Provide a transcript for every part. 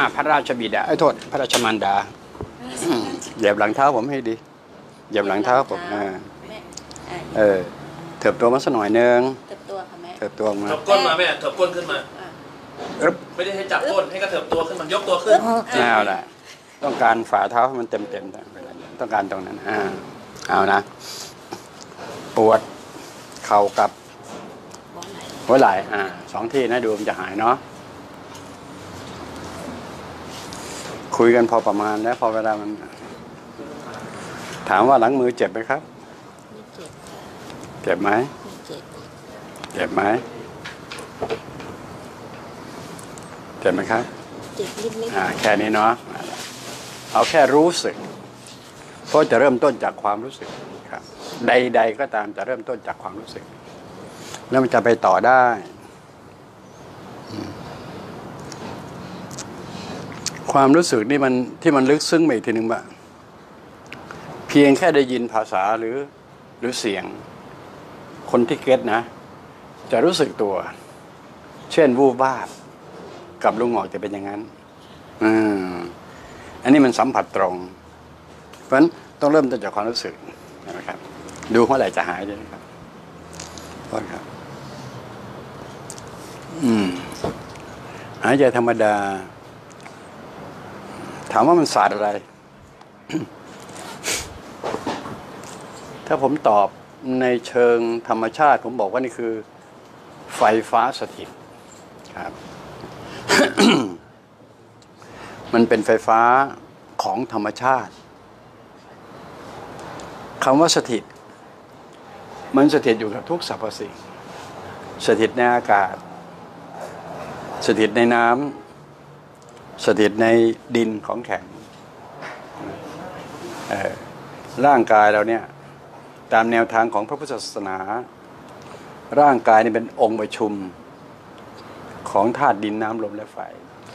พระราชบิดาโทษพระราชมารดาเหยียบหลังเท้าผมให้ดีเหยียบหลังเท้าผมเถิบตัวมาสักหน่อยนึงเถิบตัวค่ะแม่เถิบตัวมาเถิบก้นมาแม่เถิบก้นขึ้นมาไม่ได้ให้จับก้นให้กระเถิบตัวขึ้นมายกตัวขึ้นเอาละต้องการฝ่าเท้าให้มันเต็มต้องการตรงนั้นเอานะปวดเข่ากับหัวไหล่2 ที่นะดูมันจะหายเนาะคุยกันพอประมาณแล้วพอเวลามันถามว่าหลังมือเจ็บไหมครับเจ็บไหมเจ็บไหมเจ็บไหมครับเจ็บนิดแค่นี้เนาะเอาแค่รู้สึกเพราะจะเริ่มต้นจากความรู้สึกครับใดๆก็ตามจะเริ่มต้นจากความรู้สึกแล้วมันจะไปต่อได้ความรู้สึกนี่มันที่มันลึกซึ้งไปอีกทีหนึ่งว่าเพียงแค่ได้ยินภาษาหรือเสียงคนที่เก็ตนะจะรู้สึกตัวเช่นวูบวาบกับลุงหงอกจะเป็นอย่างนั้นอันนี้มันสัมผัสตรงเพราะฉะนั้นต้องเริ่มต้นจากความรู้สึกนะครับดูเมื่อไหร่จะหายเลยครับโทษครับหายใจธรรมดาถามว่ามันศาสตร์อะไร ถ้าผมตอบในเชิงธรรมชาติผมบอกว่านี่คือไฟฟ้าสถิตครับ มันเป็นไฟฟ้าของธรรมชาติคำว่าสถิตมันสถิตอยู่กับทุกสรรพสิ่งสถิตในอากาศสถิตในน้ำสถิตในดินของแข็งร่างกายเราเนี่ยตามแนวทางของพระพุทธศาสนาร่างกายนี่เป็นองค์ประชุมของธาตุดินน้ำลมและไฟ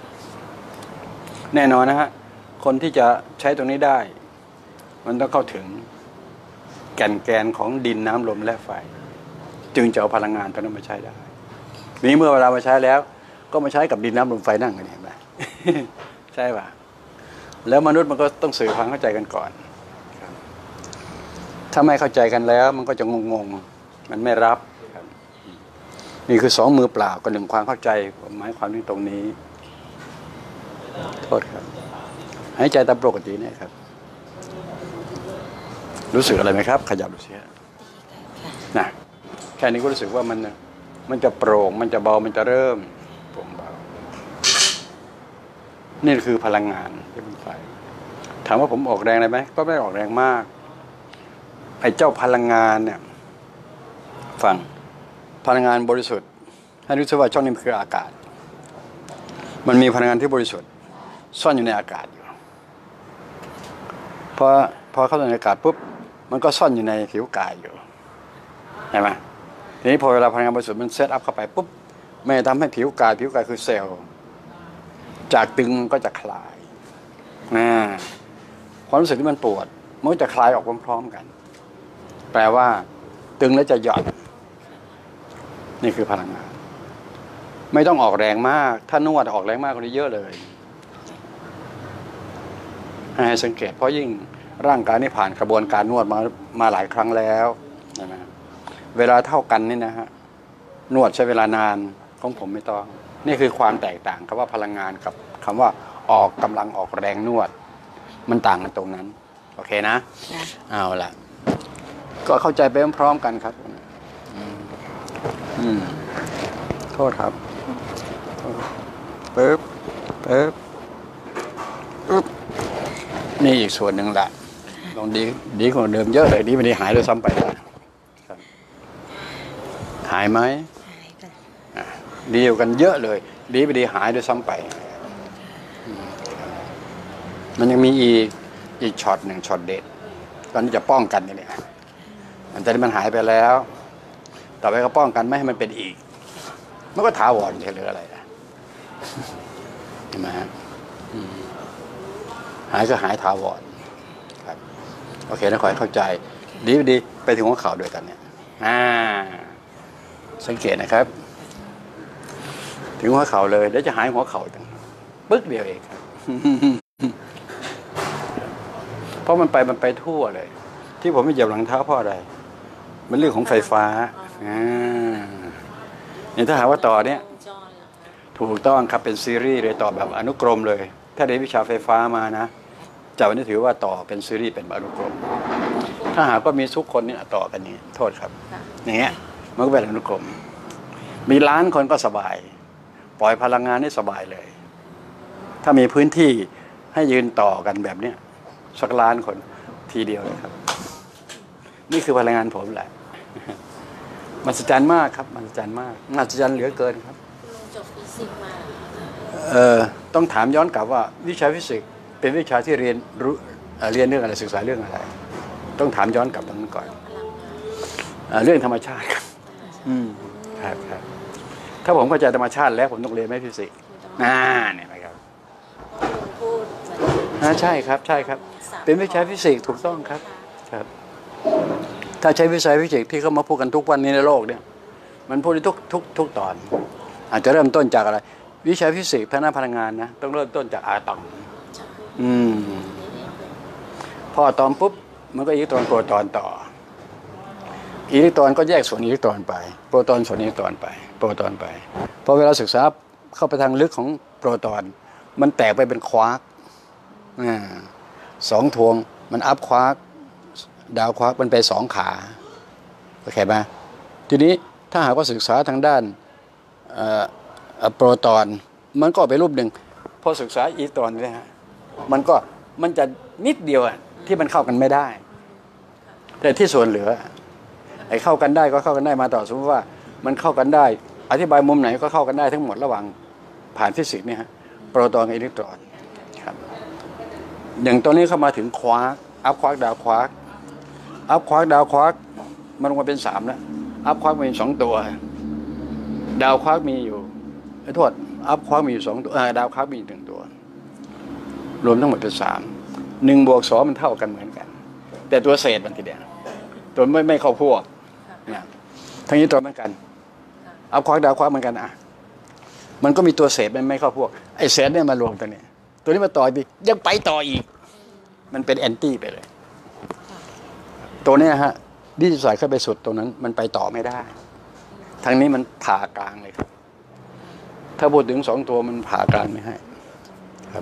แน่นอนนะฮะคนที่จะใช้ตรงนี้ได้มันต้องเข้าถึงแกนของดินน้ำลมและไฟจึงจะเอาพลังงานตรงนั้นมาใช้ได้นี้เมื่อเวลามาใช้แล้วก็มาใช้กับดินน้ำลมไฟนั่งกันเห็นไหมใช่ป่ะแล้วมนุษย์มันก็ต้องสื่อความเข้าใจกันก่อนถ้าไม่เข้าใจกันแล้วมันก็จะงงมันไม่รับนี่คือ2 มือเปล่ากับ1ความเข้าใจหมายความตรงนี้โทษครับหายใจตามปกตินะครับรู้สึกอะไรไหมครับขยับดูสินะแค่นี้ก็รู้สึกว่ามันจะโปร่งมันจะเบามันจะเริ่มโปร่งเบานี่คือพลังงานที่เป็นไฟถามว่าผมออกแรงได้ไหมก็ไม่ออกแรงมากไอ้เจ้าพลังงานเนี่ยฟังพลังงานบริสุทธิ์ให้รู้สึกว่าช่องนี้มันคืออากาศมันมีพลังงานที่บริสุทธิ์ซ่อนอยู่ในอากาศอยู่พอเข้าในอากาศปุ๊บมันก็ซ่อนอยู่ในผิวกายอยู่ใช่ไหมทีนี้พอเวลาพลังงานบริสุทธิ์มันเซตอัพเข้าไปปุ๊บไม่ทำให้ผิวกายคือเซลล์จากตึงก็จะคลายความรู้สึกที่มันปวดมันก็จะคลายออกพร้อมๆกันแปลว่าตึงแล้วจะหย่อนนี่คือพลังงานไม่ต้องออกแรงมากถ้านวดออกแรงมากกว่านี้เยอะเลยให้สังเกตเพราะยิ่งร่างกายนี่ผ่านกระบวนการนวดมาหลายครั้งแล้วใช่ไหมเวลาเท่ากันนี่นะฮะนวดใช้เวลานานของผมไม่ต้องนี่คือความแตกต่างคำว่าพลังงานกับคำว่าออกกำลังออกแรงนวดมันต่างกันตรงนั้นโอเคนะเอาละก็เข้าใจไปพร้อมๆกันครับโทษครับปึ๊บนี่อีกส่วนหนึ่งละลองดีกว่าเดิมเยอะเลยดีไม่ได้หายเลยซ้ำไปหายไหมดีกว่ากันเยอะเลยดีไม่ได้หายด้วยซ้ำไปมันยังมีอีกช็อตหนึ่งช็อตเด็ดตอนนี้จะป้องกันนี่แหละอันนี้มันหายไปแล้วต่อไปก็ป้องกันไม่ให้มันเป็นอีกมันก็ถาวรใช่หรืออะไรเห็นไหมฮะหายก็หายถาวรครับโอเคนะขอให้เข้าใจดีไปถึงหัวเข่าด้วยกันเนี่ยสังเกตนะครับถึงหัวเข่าเลยแล้วจะหายหัวเข่ากันปึ๊กเดียวเองครับ เพราะมันไปทั่วเลย ที่ผมไม่เหยียบหลังเท้าเพราะอะไรมันเรื่องของไฟฟ้าเนี่ยถ้าหากว่าต่อเนี่ยถูกต้องครับเป็นซีรีส์เลยต่อแบบอนุกรมเลย ถ้าเรียนวิชาไฟฟ้ามานะจะวันนี้ถือว่าต่อเป็นซีรีส์เป็นอนุกรม ถ้าหากว่ามีทุกคนเนี่ยต่อกันนี้โทษครับอย่างเงี้ยมันก็เป็นอนุกรม มีล้านคนก็สบาย ปล่อยพลังงานให้สบายเลย ถ้ามีพื้นที่ให้ยืนต่อกันแบบเนี้ยสักล้านคนทีเดียวเลยครับ นี่คือพลังงานผมแหละมหัศจรรย์มากครับมหัศจรรย์มากมหัศจรรย์เหลือเกินครับลุงจบฟิสิกส์มาต้องถามย้อนกลับว่าวิชาฟิสิกส์เป็นวิชาที่เรียนเรื่องอะไรศึกษาเรื่องอะไร ต้องถามย้อนกลับตรงนั้นก่อนเรื่องธรรมชาติครับครับถ้าผมเข้าใจธรรมชาติแล้วผมต้องเรียนไม่ฟิสิกส์เนี่ยไหมครับใช่ครับใช่ครับเป็นวิชาฟิสิกส์ถูกต้องครับครับถ้าใช้วิชาฟิสิกส์ที่เขามาพูดกันทุกวันนี้ในโลกเนี่ยมันพูดในทุกตอนอาจจะเริ่มต้นจากอะไรวิชาฟิสิกส์ทางด้านพลังงานนะต้องเริ่มต้นจากอะตอมพออะตอมปุ๊บมันก็อิเล็กตรอนโปรตอนต่ออิเล็กตรอนก็แยกส่วนอิเล็กตรอนไปโปรตอนส่วนอิเล็กตรอนไปโปรตอนไปพอเวลาศึกษาเข้าไปทางลึกของโปรตอนมันแตกไปเป็นควาร์ก2 ทวงมันอัพควาร์กดาวควาร์กมันไป2 ขาโอเคไหมทีนี้ถ้าหากว่าศึกษาทางด้านโปรตอนมันก็ไปรูปหนึ่งพอศึกษาอิเล็กตรอนเนี่ยฮะมันจะนิดเดียวที่มันเข้ากันไม่ได้แต่ที่ส่วนเหลือไอ้เข้ากันได้ก็เข้ากันได้มาต่อสมมติว่ามันเข้ากันได้อธิบายมุมไหนก็เข้ากันได้ทั้งหมดระหว่างผ่านฟิสิกส์เนี่ยฮะโปรตอนกับอิเล็กตรอนครับอย่างตอนนี้เข้ามาถึงควาร์กอัพควาร์กดาวควาร์กอัพควาร์กดาวควาร์กมันลงมาเป็น3แล้วอัพควาร์กมี2 ตัวดาวควาร์กมีอยู่โทษอัพควาร์กมีอยู่2 ตัวดาวควาร์กมี1 ตัวรวมทั้งหมดเป็น3 1 บวก 2มันเท่ากันเหมือนกันแต่ตัวเศษมันทีเดียวตัวไม่เข้าพวกนะทั้งนี้ตัวเหมือนกันอัพควาร์กดาวควาร์กเหมือนกันมันก็มีตัวเศษมันไม่เข้าพวกไอ้เศษเนี่ยมารวมตัวนี้ตัวนี้มาต่ออีกยังไปต่ออีกมันเป็นแอนตี้ไปเลยตัวนี้ฮะที่ใส่เข้าไปสุดตรงนั้นมันไปต่อไม่ได้ทางนี้มันผ่ากลางเลยครับถ้าพูดถึง2 ตัวมันผ่ากลางไม่ให้ครับ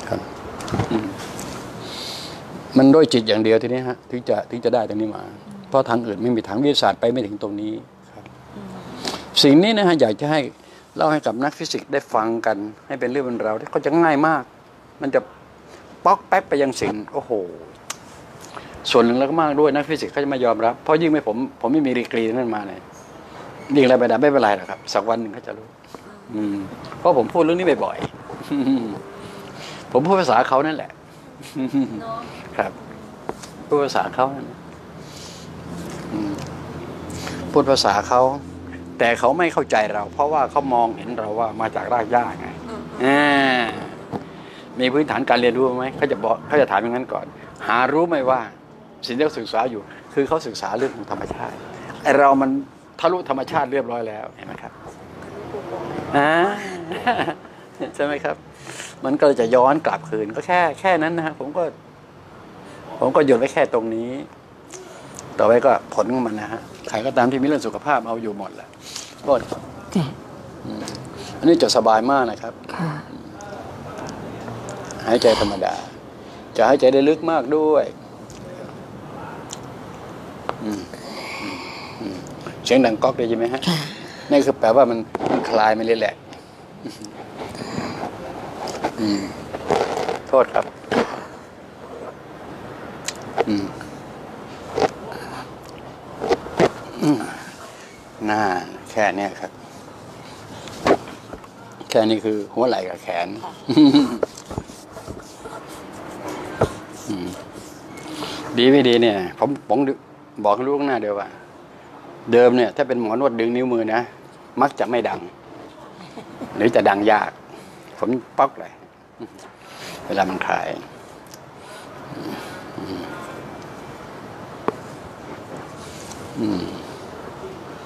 มันด้วยจิตอย่างเดียวทีนี้ฮะถึงจะได้ตรงนี้มาเพราะทางอื่นไม่มีทางวิทยาศาสตร์ไปไม่ถึงตรงนี้ครับสิ่งนี้นะฮะอยากจะให้เล่าให้กับนักฟิสิกส์ได้ฟังกันให้เป็นเรื่องเป็นราวที่เขาจะง่ายมากมันจะป๊อกแป๊กไปยังสิ่งโอ้โหส่วนหนึ่งแล้วก็มากด้วยนักฟิสิกส์เขาจะไม่ยอมรับเพราะยิ่งไม่ผมไม่มีดีกรีนั่นมาเลยยิ่งอะไรไปได้ไม่เป็นไรหรอกครับสักวันหนึ่งเขาจะรู้เพราะผมพูดเรื่องนี้บ่อยๆผมพูดภาษาเขานั่นแหละครับพูดภาษาเขาพูดภาษาเขาแต่เขาไม่เข้าใจเราเพราะว่าเขามองเห็นเราว่ามาจากรากหญ้าไงมีพื้นฐานการเรียนรู้ไหมเขาจะถามอย่างนั้นก่อนหารู้ไหมว่าสิ่งที่เขาศึกษาอยู่คือเขาศึกษาเรื่องของธรรมชาติไอเรามันทะลุธรรมชาติเรียบร้อยแล้วเห็นไหมครับใช่ไหมครับมันก็จะย้อนกลับคืนก็แค่นั้นนะฮะผมก็หยุดไว้แค่ตรงนี้ต่อไปก็ผลของมันนะฮะใครก็ตามที่มีเรื่องสุขภาพเอาอยู่หมดแหละก็อันนี้จะสบายมากนะครับหายใจธรรมดาจะหายใจได้ลึกมากด้วยเสียงดังก๊อกได้ยินไหมฮะนี่คือแปลว่ามันคลายไม่เรื่อยแหละโทษครับน่าแค่นี้ครับแค่นี้คือหัวไหล่กับแขนดีไม่ดีเนี่ยผมบอกให้รู้ข้างหน้าเดียวว่าเดิมเนี่ยถ้าเป็นหมอนวดดึงนิ้วมือนะมักจะไม่ดังหรือจะดังยากผมป๊อกเลยเวลามันคลาย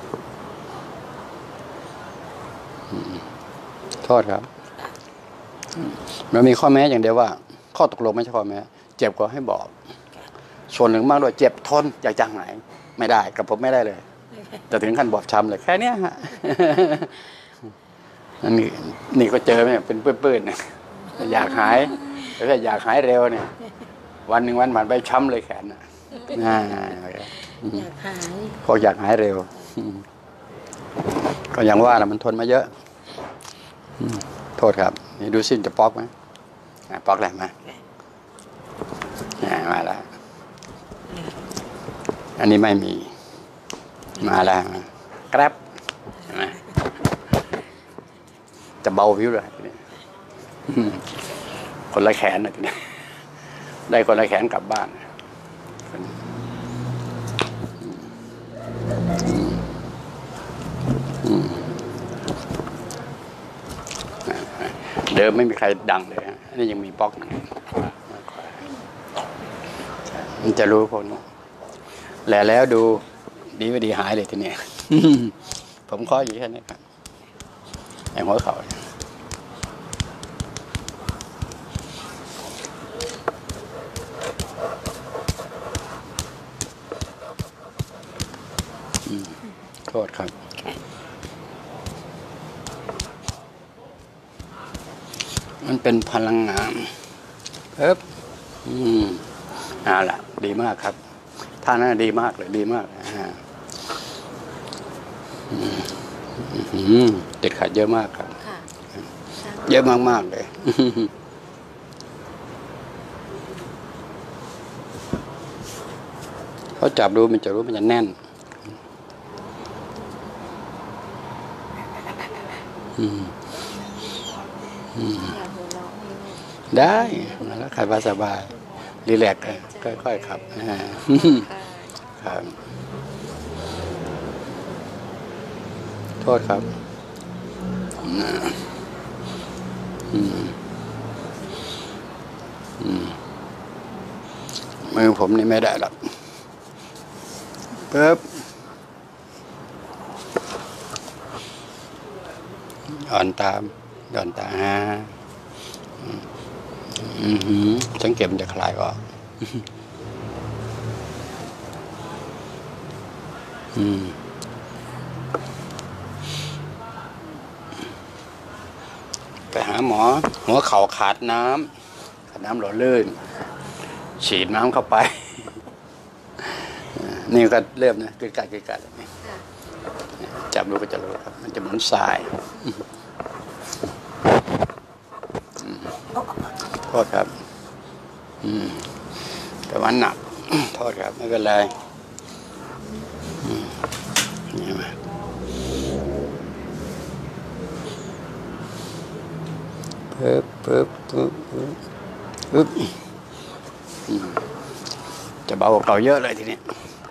โทษครับมันมีข้อแม้อย่างเดียวว่า ข้อตกลงไม่ใช่ข้อแม้เจ็บก็ให้บอก ส่วนหนึ่งมากด้วยเจ็บทนอยากจะหายไม่ได้กับผมไม่ได้เลยจะถึงขั้นบอบช้ำเลยแค่เนี้ยฮะนี่ก็เจอเนี่ยเป็นปื้นๆอยากหายแต่ถ้าอยากหายเร็วเนี่ย วันหนึ่งวันผ่านไปช้ำเลยแขนน่ะอยากหายพออยากหายเร็วก็อย่างว่าแหละมันทนมาเยอะโทษครับนี่ดูสิจะป๊อกไหมป๊อกแหละมามาแล้วอันนี้ไม่มีมาแล้วแกร็บจะเบาวิวเลยคนละแขนนะทีนี้ได้คนละแขนกลับบ้านเดิมไม่มีใครดังเลยฮะอันนี้ยังมีป๊อกมันจะรู้คนแล้วดูดีไม่ดีหายเลยทีนี้ผมข้ออยู่แค่นี้ครับอย่างหัวเข่าโทษครับมันเป็นพลังงานล่ะดีมากครับท่านั้นดีมากเลยดีมากติดขัดเยอะมากครับเยอะมากๆเลยเขาจับดูมันจะรู้มันจะแน่นได้แล้วขับสบายรีแลกซ์ค่อยๆขับครับโทษครับมือผมนี่ไม่ได้หรอกปึ๊บอ่อนตามย่อนตาสังเกตมันจะคลายออกไปหาหมอหัวเข่าขาดน้ำหล่อลื่นฉีดน้ำเข้าไปนี่ก็เริ่มนะกึกกัดจับดูก็จะรู้ครับมันจะเหมือนทรายโทษครับแต่ว่าหนักโทษครับไม่เป็นไรนี่มาปึ๊บจะเบากว่าเก่าเยอะเลยทีนี้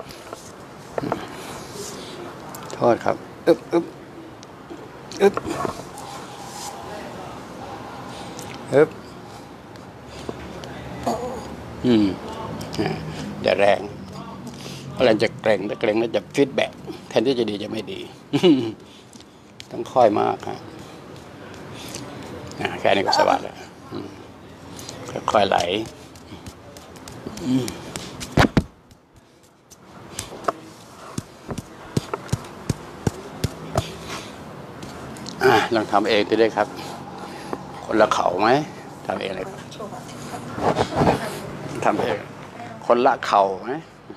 โทษครับอย่าแรงเพราะเราจะเกร็งถ้าเกร็งแล้วจะฟีดแบ็กแทนที่จะดีจะไม่ดีต้องค่อยมากฮะแค่นี้ก็สบายแล้วค่อยๆไหลลองทำเองไปได้ครับคนละเข่าไหมทำเองเลยครับทำเองคนละเข่าไหม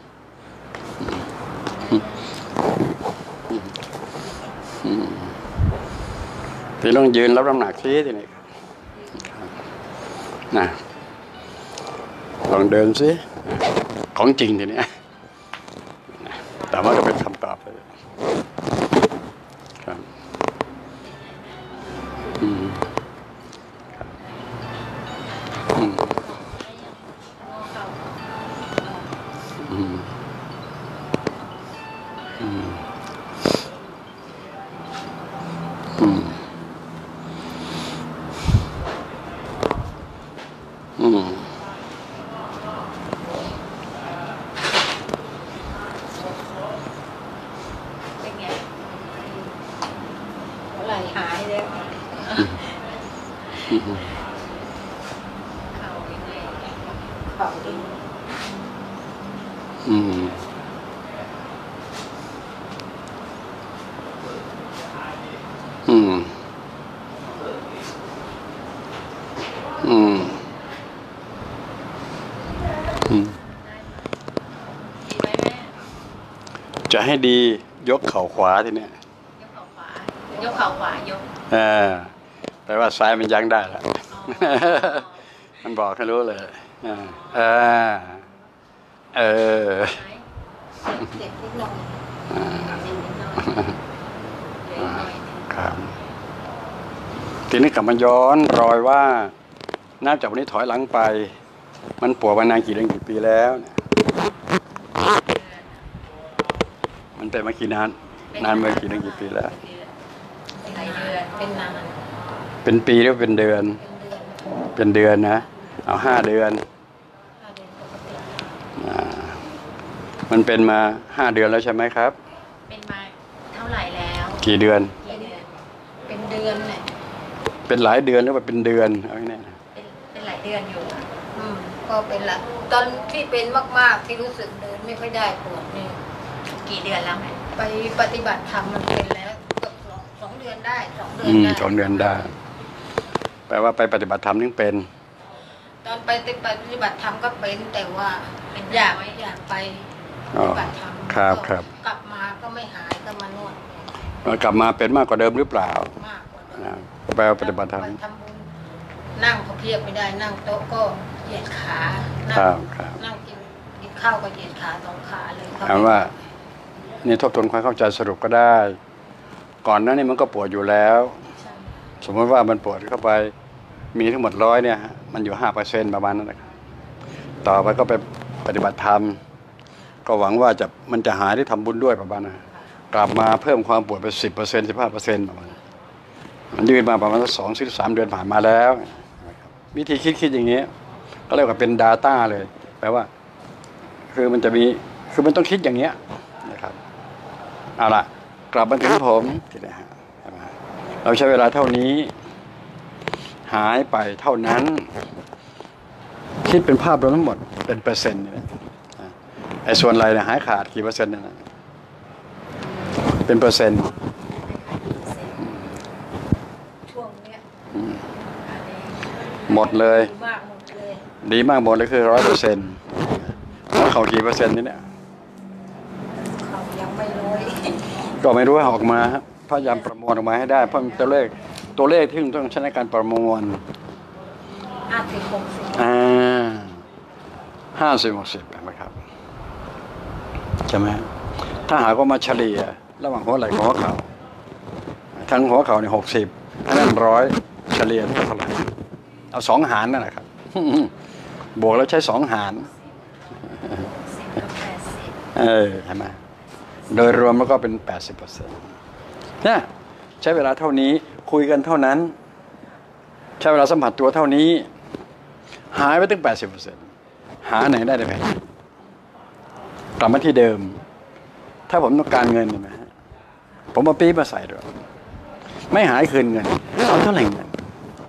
พี่ต้องยืนรับน้ำหนักทีนี้นะลองเดินสิของจริงทีนี้แต่ว่าก็เป็นคำตอบเลยครับเป็นไงไหลหายแล้วเข่าดีอืมอืมอืมอืมจะให้ดียกเข่าขวาทีเนี้ยยกเข่าขวายกเข่าขวายกแปลว่าซ้ายมันยั้งได้แล้วอ๋อมันบอกให้รู้เลยเออเจ็บนิดหน่อยเจ็บนิดหน่อยเหลืออีกหน่อยหนึ่งครับทีนี้กลับมาย้อนรอยว่านับจากวันนี้ถอยหลังไป มันปวดมานานกี่เดือนกี่ปีแล้วเนี่ยมันเป็นมากี่นานมากี่เดือนกี่ปีแล้วหลายเดือนเป็นนานเป็นปีหรือเป็นเดือน เป็นเดือนนะ เอา5 เดือน 5 เดือนปกติมันเป็นมา5 เดือนแล้วใช่ไหมครับเป็นมาเท่าไหร่แล้วกี่เดือนกี่เดือนเป็นเดือนเนี่ยเป็นหลายเดือนหรือว่าเป็นเดือนเอาง่ายๆเป็นหลายเดือนอยู่อะก็เป็นละตอนที่เป็นมากๆที่รู้สึกเดินไม่ค่อยได้ปวดนี่กี่เดือนแล้วไหมไปปฏิบัติธรรมมันเป็นแล้วเกือบ2 เดือนได้2 เดือนได้ 2 เดือนได้ แปลว่าไปปฏิบัติธรรมนึงเป็นตอนไปปฏิบัติธรรมก็เป็นแต่ว่าอยากไปปฏิบัติธรรมครับก็ครับกลับมาก็ไม่หายก็มานวดกลับมาเป็นมากกว่าเดิมหรือเปล่ามากกว่าเดิมแปลว่าปฏิบัติธรรมไปทำบุญนั่งก็เพียบไม่ได้นั่งโต๊ะก็เหยียดขานั่ครับครับนั่งกินข้าวก็เหยียดขา2 ขาเลยถามว่านี่ทบทวนความเข้าใจสรุปก็ได้ ก่อนหน้านี้มันก็ปวดอยู่แล้วใช่สมมติว่ามันปวดเข้าไปมีทั้งหมด100เนี่ยมันอยู่ 5% ประมาณนั้นนะครับต่อไปก็ไปปฏิบัติธรรม ก็หวังว่ามันจะหายที่ทำบุญด้วยประมาณนั้นกลับมาเพิ่มความปวดไป 10% 15%ประมาณนั้นมันยืนมาประมาณสัก2-3 เดือนผ่านมาแล้ววิธีคิดอย่างนี้ก็เรียกว่าเป็น Data เลยแปลว่าคือมันจะมีคือมันต้องคิดอย่างเงี้ยนะครับเอาล่ะกลับมาถึงผมทีนี้ฮะเราใช้เวลาเท่านี้หายไปเท่านั้นคิดเป็นภาพรวมทั้งหมดเป็นเปอร์เซ็นต์เนี่ยไอ้ส่วนอะไรเนี่ยหายขาดกี่เปอร์เซ็นต์เนี่ยนะเป็นเปอร์เซ็นต์ช่วงเนี้ยหมดเลยดีมากหมดเลยดีมากหมดเลยคือ100%แล้วเขากี่เปอร์เซ็นต์นี่เนี่ยเขายังไม่ร้อยก็ไม่รู้ว่าออกมาครับพยายามประมวลออกมาให้ได้เพราะมันตัวเลขที่ต้องใช้ในการประมวล 50-60ไหมครับใช่ไหมถ้าหากว่ามาเฉลี่ยระหว่างหัวไหล่กับหัวเข่าทั้งหัวเข่าเนี่ย60อันนั้น100เฉลี่ยเท่าไหร่เอา2 หารนั่นแหละครับ บวกแล้วใช้2 หารใช่ไหมโดยรวมแล้วก็เป็น 80%เนี่ยใช้เวลาเท่านี้คุยกันเท่านั้นใช้เวลาสัมผัสตัวเท่านี้หายไปถึง 80%หาไหนได้แพงกลับมาที่เดิมถ้าผมต้องการเงินใช่ไหมฮะผมเอาปี๊บมาใส่ด้วยไม่หายคืนเงินเอาเท่าไหร่เงิน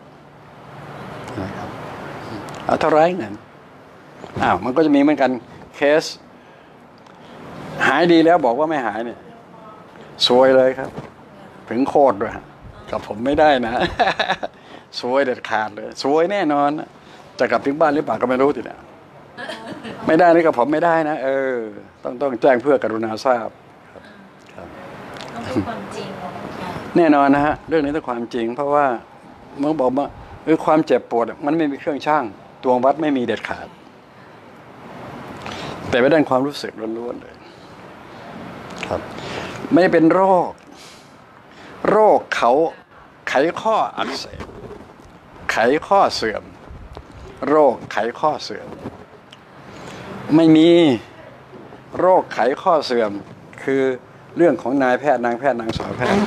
นะครับเอาเท่าไรเงินมันก็จะมีเหมือนกันเคสหายดีแล้วบอกว่าไม่หายเนี่ยซวยเลยครับถึงโคตรด้วยกับผมไม่ได้นะ ซวยเด็ดขาดเลยซวยแน่นอนจะกลับถึงบ้านหรือเปล่าก็ไม่รู้ทีเนี่ยไม่ได้นี่กับผมไม่ได้นะต้องแจ้งเพื่อกรุณาทราบครับต้องเป็นความจริงแน่นอนนะฮะเรื่องนี้ต้องความจริงเพราะว่าเมื่อบอกว่าความเจ็บปวดมันไม่มีเครื่องช่างตวงวัดไม่มีเด็ดขาดแต่ไม่ได้ความรู้สึกล้วนๆเลยครับไม่เป็นโรคไขข้ออักเสบไขข้อเสื่อมโรคไขข้อเสื่อมไม่มีโรคไขข้อเสื่อมคือเรื่องของนายแพทย์นางแพทย์นางสาวแพทย์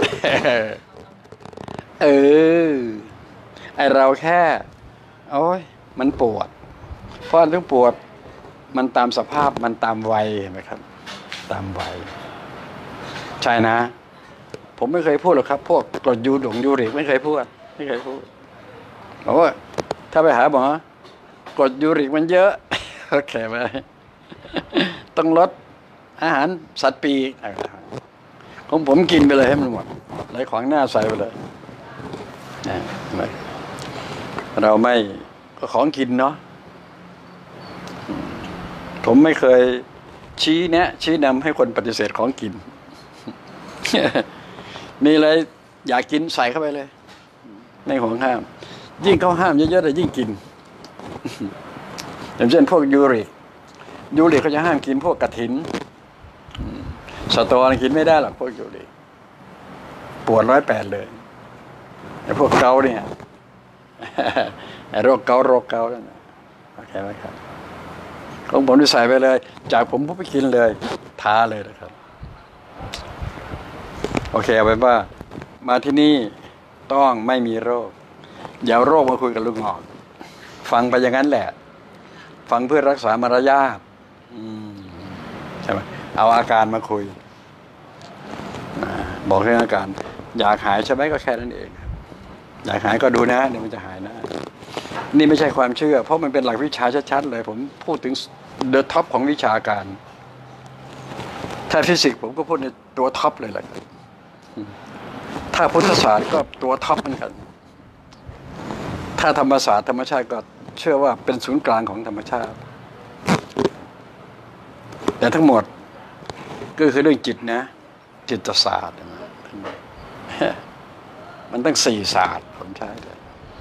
ไอเราแค่โอ้ยมันปวดเพราะเรื่องปวดมันตามสภาพมันตามวัยเห็นไหมครับตามวัยใช่นะผมไม่เคยพูดหรอกครับพวกกรดยูริกไม่เคยพูดเพราะว่าถ้าไปหาหมอกรดยูริกมันเยอะ โอเคไหมต้องลดอาหารสัตว์ปีกของผมกินไปเลยให้มันหมดไหลขวางหน้าใส่ไปเลยเราไม่ก็ของกินเนาะผมไม่เคยชี้นำให้คนปฏิเสธของกิน มีอะไรอยากกินใส่เข้าไปเลยในห่วงห้ามยิ่งเขาห้ามเยอะๆแต่ยิ่งกิน อย่างเช่นพวกยูริกเขาจะห้ามกินพวกกระถินสตอกินไม่ได้หรอกพวกยูริกปวด108เลยไอ้พวกเกาเนี่ย ไอ้โรคเกานั่นโอเคไหมครับของผมที่ใส่ไปเลยจากผมไปกินเลยท้าเลยนะครับโอเคเอาเป็นว่ามาที่นี่ต้องไม่มีโรคอย่าโรคมาคุยกับลุงหงอกฟังไปอย่างนั้นแหละฟังเพื่อรักษามารยาทใช่ไหมเอาอาการมาคุยบอกเรื่องอาการอยากหายใช่ไหมก็แค่นั้นเองอยากหายก็ดูนะเดี๋ยวมันจะหายนะนี่ไม่ใช่ความเชื่อเพราะมันเป็นหลักวิชาชัดๆเลยผมพูดถึงเดอะท็อปของวิชาการถ้าฟิสิกส์ผมก็พูดในตัวท็อปเลยแหละถ้าพุทธศาสตร์ก็ตัวท็อปเหมือนกันถ้าธรรมศาสตร์ธรรมชาติก็เชื่อว่าเป็นศูนย์กลางของธรรมชาติแต่ทั้งหมดก็คือเรื่องจิตนะจิตศาสตร์มันตั้ง4ศาสตร์ผมใช้เลย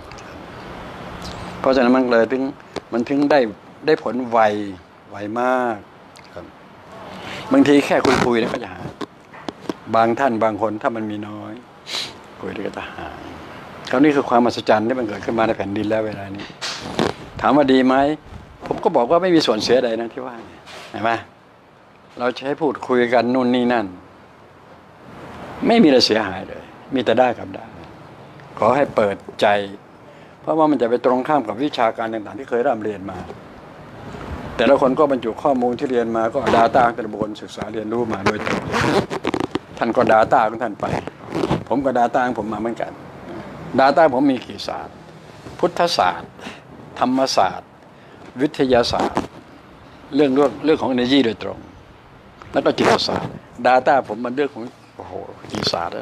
เพราะฉะนั้นมันถึงได้ผลไวมากครับบางทีแค่คุยแล้วก็จะหายบางท่านบางคนถ้ามันมีน้อยคุยแล้วก็จะหายคราวนี้คือความมหัศจรรย์ที่มันเกิดขึ้นมาในแผ่นดินแล้วเวลานี้ถามว่าดีไหมผมก็บอกว่าไม่มีส่วนเสียใดนะที่ว่าเห็นไหมเราใช้พูดคุยกันนู่นนี่นั่นไม่มีอะไรเสียหายเลยมีแต่ได้กับได้ขอให้เปิดใจเพราะว่ามันจะไปตรงข้ามกับวิชาการต่างๆที่เคยร่ำเรียนมาแต่ละคนก็บรรจุข้อมูลที่เรียนมาก็ดาต้ากระบวนศึกษาเรียนรู้มาโดยตรงท่านก็ดาต้าของท่านไปผมก็ดาต้าของผมมาเหมือนกันดาต้าผมมีกี่ศาสตร์พุทธศาสตร์ธรรมศาสตร์วิทยาศาสตร์เรื่องของ energy โดยตรงแล้วก็จิตศาสตร์ดาต้าผมมันเรื่องของโอ้โหกี่ศาสตร์นะ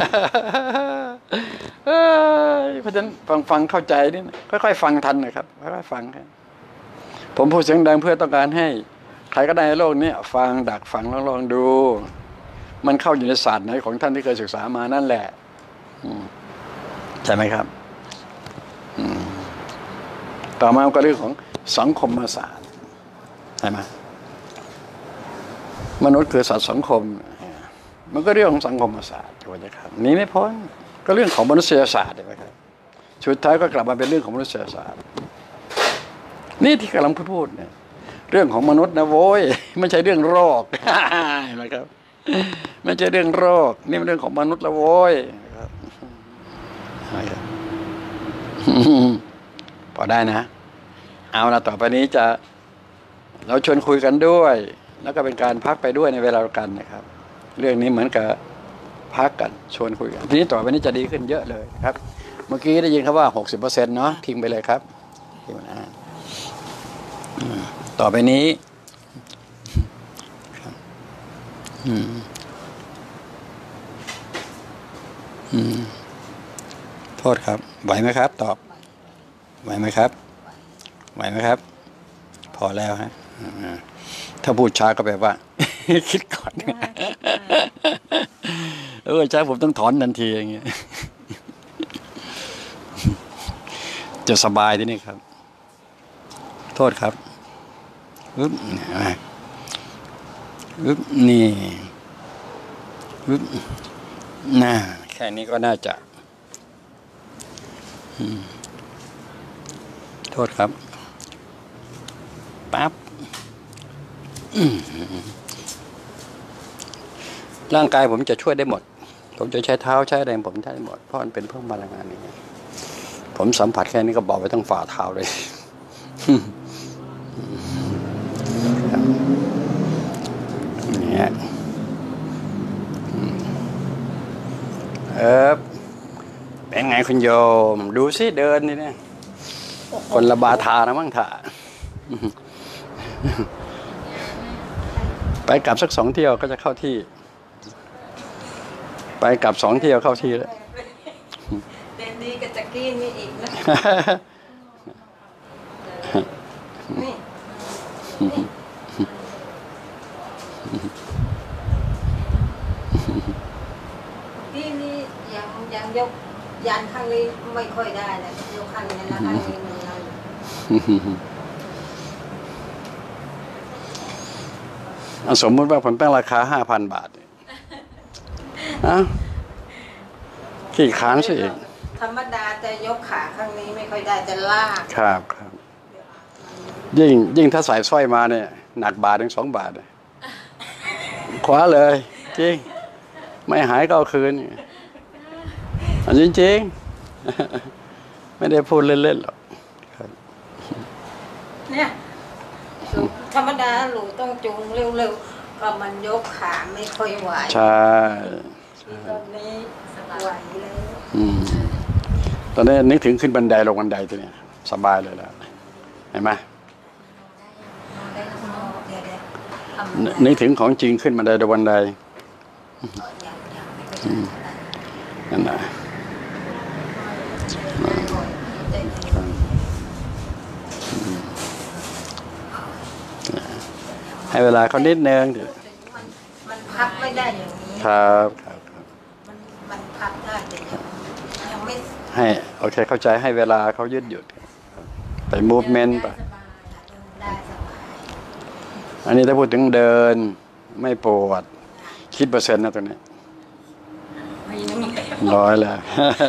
เพราะฉะนั้นฟังเข้าใจนี่ค่อยๆฟังทันนะครับค่อยๆฟังครับผมพูดเสียงดังเพื่อต้องการให้ใครก็ได้ในโลกนี้ฟังดักฟังลองดูมันเข้าอยู่ในศาสตร์ไหนของท่านที่เคยศึกษามานั่นแหละใช่ไหมครับต่อมาก็เรื่องของสังคมศาสตร์ใช่ไหมมนุษย์คือสัตว์สังคมมันก็เรื่องของสังคมศาสตร์ถูกไหมครับนี้ไม่พ้นก็เรื่องของมนุษยศาสตร์ใช่ไหมครับสุดท้ายก็กลับมาเป็นเรื่องของมนุษยศาสตร์นี่ที่กำลังพูดเนี่ยเรื่องของมนุษย์นะโว้ยไม่ใช่เรื่องโรคเห็นไหมครับไม่ใช่เรื่องโรคนี่เป็นเรื่องของมนุษย์ละโว้ยพอได้นะเอาละต่อไปนี้เราชวนคุยกันด้วยแล้วก็เป็นการพักไปด้วยในเวลากันนะครับเรื่องนี้เหมือนกับพักกันชวนคุยกันทีนี้ต่อไปนี้จะดีขึ้นเยอะเลยครับเมื่อกี้ได้ยินครับว่า 60% เนาะทิ้งไปเลยครับต่อไปนี้โทษครับไหวไหมครับตอบไหวไหมครับไหวไหมครับพอแล้วฮะถ้าพูดช้าก็แปลว่า คิดก่อนช้าผมต้องถอนทันทีอย่างเงี้ยจะสบายที่นี่ครับโทษครับนี่น่าแค่นี้ก็น่าจะโทษครับปั๊บร่างกายผมจะช่วยได้หมดผมจะใช้เท้าใช้อะไรผมใช้ได้หมดเพราะมันเป็นเพิ่มพลังงานนี้ผมสัมผัสแค่นี้ก็บอกไปทั้งฝ่าเท้าเลยเนี่ยเป็นไงคุณโยมดูสิเดินนี่เนี่ยคนละบาทานะมั้งถ่าไปกลับสัก2 เที่ยวก็จะเข้าที่ ไปกลับ2 เที่ยวเข้าที่แล้วเดนดีกับจักกี้นี่อีกนะนี่นี่ยังยกยันข้างนี้ไม่ค่อยได้เลยยกข้างนี้นะข้างนี้มันยังสมมติว่าผมตั้งราคา 5,000 บาทขี้ค้านสิเองธรรมดาจะยกขาข้างนี้ไม่ค่อยได้จะลากครับยิ่งถ้าใส่สร้อยมาเนี่ยหนัก1 ถึง 2 บาทคว้าเลยจริงไม่หายก็เอาคืนอันจริงไม่ได้พูดเล่นๆหรอกเนี่ยธรรมดาหลูต้องจูงเร็วๆก็มันยกขาไม่ค่อยไหวใช่ตอนนี้ไหวแล้วตอนนี้นึกถึงขึ้นบันไดลงบันไดตัวเนี้ยสบายเลยแล้วเห็นไหมนึกถึงของจริงขึ้นบันไดลงบันไดนั่นนะให้เวลาเขานิดนึงมันพักไม่ได้อย่างนี้ครับมันพักได้แต่ยังไม่ให้โอเคเข้าใจให้เวลาเขายืดหยุดไปมูฟเมนต์ไปอันนี้ถ้าพูดถึงเดินไม่ปวดคิดเปอร์เซ็นต์นะตัวนี้100แล้ว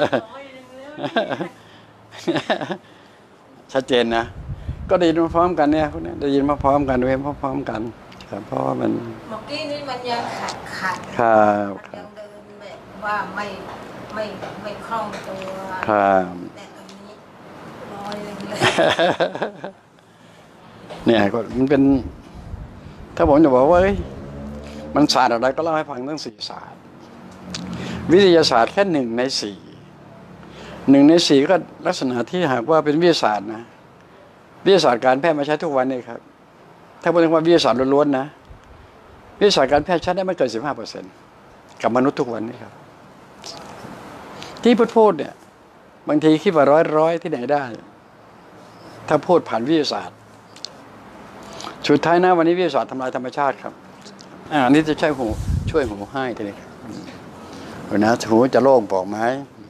ชัดเจนนะก็ได้ยินมาพร้อมกันเนี่ยพวกนี้ได้ยินมาพร้อมกันเว้ยพร้อมกันครับเพราะว่ามันเมื่อกี้นี้มันยังขัดครับยังเดินแบบว่าไม่คล่องตัวครับแต่ตอนนี้100เลยเนี่ยก็มันเป็นถ้าผมจะบอกว่ามันศาสตร์อะไรก็เล่าให้ฟังทั้ง4 ศาสตร์วิทยาศาสตร์แค่1 ใน 4 1 ใน 4ก็ลักษณะที่หากว่าเป็นวิทยาศาสตร์นะวิทยาศาสตร์การแพทย์มาใช้ทุกวันนี่ครับถ้าพูดถึงว่าวิทยาศาสตร์ล้วนๆนะวิทยาศาสตร์การแพทย์ใช้ได้ไม่เกิน 15% กับมนุษย์ทุกวันนี่ครับที่พูดเนี่ยบางทีคิดว่าร้อยที่ไหนได้ถ้าพูดผ่านวิทยาศาสตร์สุดท้ายนะวันนี้วิทยาศาสตร์ทำลายธรรมชาติครับอันนี้จะใช้หูช่วยหูให้ทีนี้นะหูจะโล่งปลอดไหม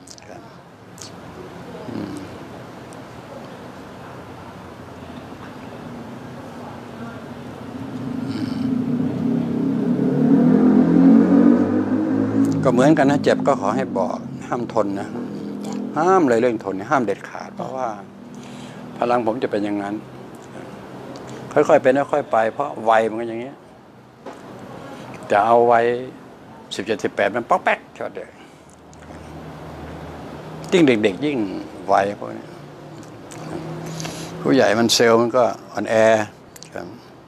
ก็เหมือนกันนะเจ็บก็ขอให้บอกห้ามทนนะห้ามเลยเรื่องทนห้ามเด็ดขาดเพราะว่าพลังผมจะเป็นอย่างนั้นค่อยๆเป็นค่อยๆไปเพราะวัยมันก็อย่างนี้แต่เอาไว้17 18มันป๊อกแป๊กชอดเลยยิ่งเด็กๆยิ่งไวพวกนี้ผู้ใหญ่มันเซลล์มันก็อ่อนแอครับ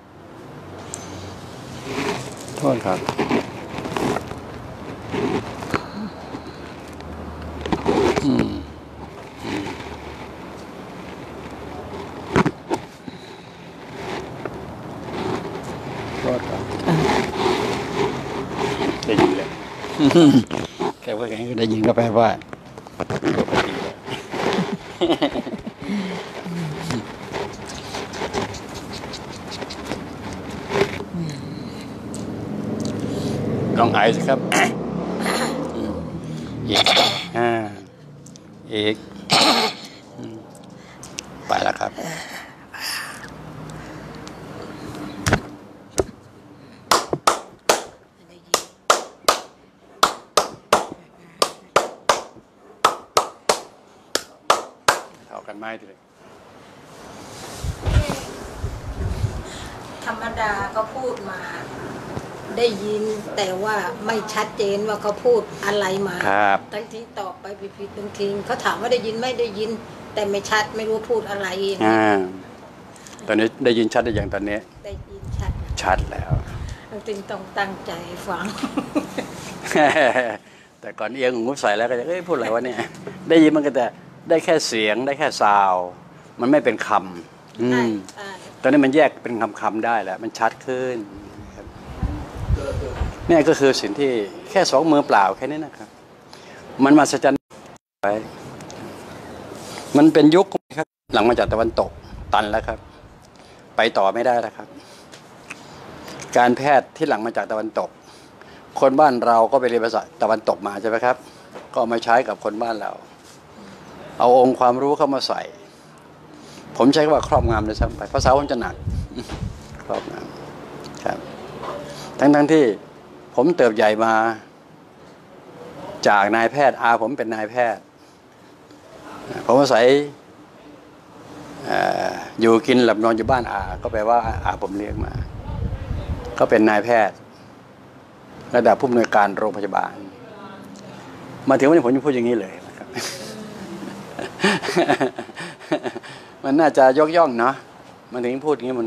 โทษครับได้ยินเลยแค่ว่าแกก็ได้ยินก็แปลว่าลองไอสิครับอีกอีกไปแล้วครับกันไม้ทีเลยธรรมดาก็พูดมาได้ยินแต่ว่าไม่ชัดเจนว่าเขาพูดอะไรมาทั้งที่ตอบไปผิดๆบางทีเขาถามว่าได้ยินไม่ได้ยินแต่ไม่ชัดไม่รู้พูดอะไรตอนนี้ได้ยินชัดได้อย่างตอนนี้ได้ยินชัดแล้วจริงต้องตั้งใจฟังแต่ก่อนเอียงหูใส่แล้วก็จะพูดอะไรวะเนี่ยได้ยินมันก็แต่ได้แค่เสียงได้แค่ซาวมันไม่เป็นคำใช่ตอนนี้มันแยกเป็นคำได้แล้วมันชัดขึ้นครับนี่ก็คือสิ่งที่แค่2 มือเปล่าแค่นี้นะครับมันมหัศจรรย์ไปมันเป็นยุคครับหลังมาจากตะวันตกตันแล้วครับไปต่อไม่ได้แล้วครับการแพทย์ที่หลังมาจากตะวันตกคนบ้านเราก็ไปเรียนภาษาตะวันตกมาใช่ไหมครับก็เอามาใช้กับคนบ้านเราเอาองค์ความรู้เข้ามาใส่ผมใช้คำว่าครอบงำเลยซ้ำไปภาษาผมจะหนักครอบงำครับทั้งที่ผมเติบใหญ่มาจากนายแพทย์ผมเป็นนายแพทย์ผมอาศัยอยู่กินหลับนอนอยู่บ้านก็แปลว่าผมเลี้ยงมาก็เป็นนายแพทย์ระดับผู้อำนวยการโรงพยาบาลมาถึงวันนี้ผมจะพูดอย่างนี้เลยนะครับ มันน่าจะยกย่องเนาะมันถึงพูดอย่างนี้มัน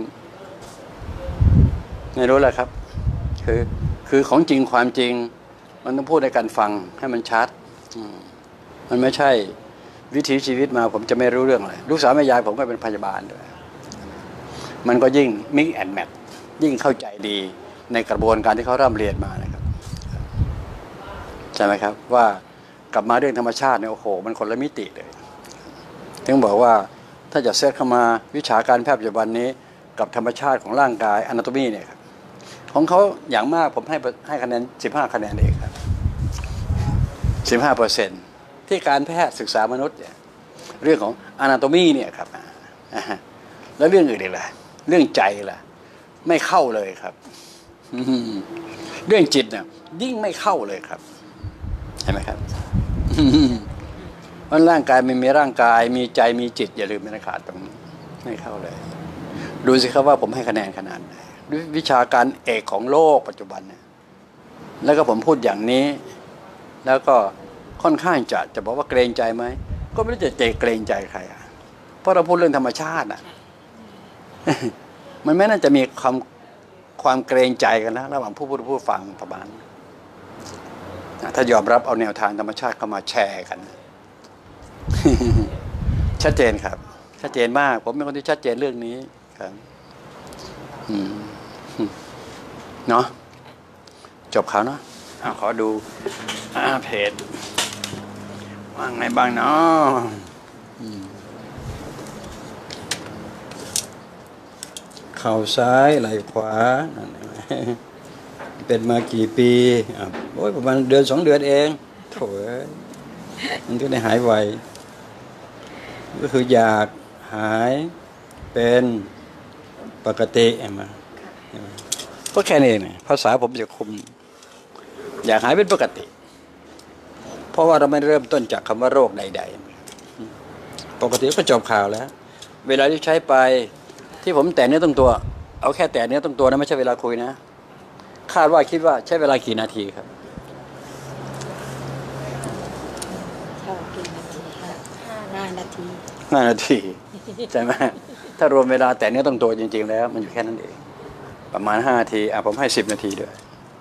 ไม่รู้แหละครับคือของจริงความจริงมันต้องพูดในการฟังให้มันชัดมันไม่ใช่วิถีชีวิตมาผมจะไม่รู้เรื่องเลยลูกสาวแม่ยายผมก็เป็นพยาบาลด้วยมันก็ยิ่งมิกแอนด์แมทยิ่งเข้าใจดีในกระบวนการที่เขาร่ำเรียนมานะครับใช่ไหมครับว่ากลับมาเรื่องธรรมชาติเนี่ยโอ้โหมันคนละมิติเลยถึงบอกว่าถ้าจะเซตเข้ามาวิชาการแพทย์ปัจจุบันนี้กับธรรมชาติของร่างกาย anatomy เนี่ยครับของเขาอย่างมากผมให้คะแนน15 คะแนนเองครับ 15%ที่การแพทย์ศึกษามนุษย์เนี่ยเรื่องของ anatomy เนี่ยครับแล้วเรื่องอื่นอีกล่ะเรื่องใจล่ะไม่เข้าเลยครับเรื่องจิตเนี่ยยิ่งไม่เข้าเลยครับเห็นไหมครับเพราะร่างกายมันมีร่างกายมีใจมีจิตอย่าลืมไม่ขาดตรงนี้ไม่เข้าเลยดูสิครับว่าผมให้คะแนนขนาดไหนด้วยวิชาการเอกของโลกปัจจุบันเนี่ยแล้วก็ผมพูดอย่างนี้แล้วก็ค่อนข้างจะบอกว่าเกรงใจไหมก็ไม่ได้จะเกรงใจใครเพราะเราพูดเรื่องธรรมชาติมันไม่น่าจะมีความเกรงใจกันนะระหว่างผู้พูดผู้ฟังประมาณถ้ายอมรับเอาแนวทางธรรมชาติเข้ามาแชร์กัน ชัดเจนครับชัดเจนมากผมเป็นคนที่ชัดเจนเรื่องนี้ครับเนาะจบข่าวเนาะขอดูเพจว่าไงบ้างเนาะเข่าซ้ายไหล่ขวาเป็นมากี่ปีโอ้ยประมาณ1 เดือน 2 เดือนเองโถ่มันก็ได้หายไวก็คืออยากหายเป็นปกติมาก็แค่นี้นะภาษาผมจะคุมอยากหายเป็นปกติเพราะว่าเราไม่เริ่มต้นจากคำว่าโรคใดๆปกติก็จบข่าวแล้วเวลาที่ใช้ไปที่ผมแตะเนื้อตรงตัวเอาแค่แตะเนื้อตรงตัวนะไม่ใช่เวลาคุยนะคาดว่าคิดว่าใช้เวลากี่นาทีครับกี่นาทีครับ5 นาที 5 นาทีใช่ไหมถ้ารวมเวลาแตะเนื้อตรงตัวจริงๆแล้วมันอยู่แค่นั้นเองประมาณ5 นาทีผมให้10 นาทีด้วย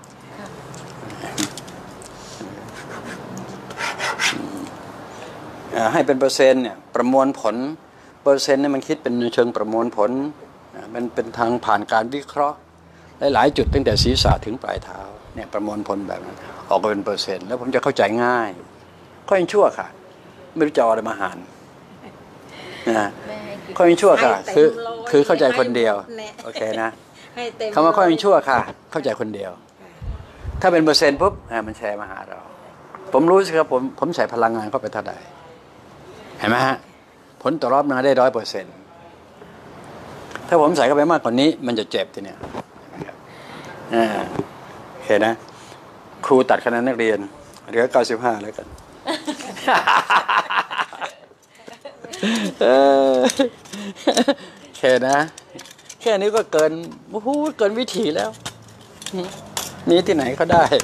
ให้เป็นเปอร์เซ็นต์เนี่ยประมวลผลเปอร์เซ็นต์เนี่ยมันคิดเป็นเชิงประมวลผลมันเป็นทางผ่านการวิเคราะห์หลายๆจุดตั้งแต่ศีรษะถึงปลายเท้าเนี่ยประมวลผลแบบนั้นออกมาเป็นเปอร์เซ็นต์แล้วผมจะเข้าใจง่ายค่อยชั่วค่ะไม่รู้จะเอาอะไรมาหารนะค่อยชั่วค่ะคือเข้าใจคนเดียวโอเคนะคำว่าค่อยชั่วค่ะเข้าใจคนเดียวถ้าเป็นเปอร์เซ็นต์ปุ๊บมันแชร์มาหาเราผมรู้สิครับผมใส่พลังงานเข้าไปเท่าใดเห็นไหมฮะผลตอบรับมาได้100%ถ้าผมใส่เข้าไปมากกว่านี้มันจะเจ็บทีเนี้ยเห็นนะครูตัดคะแนนนักเรียนเหลือ95แล้วกันแค่นะแค่นี้ก็เกินวิถีแล้วมีที่ไหนเขาได้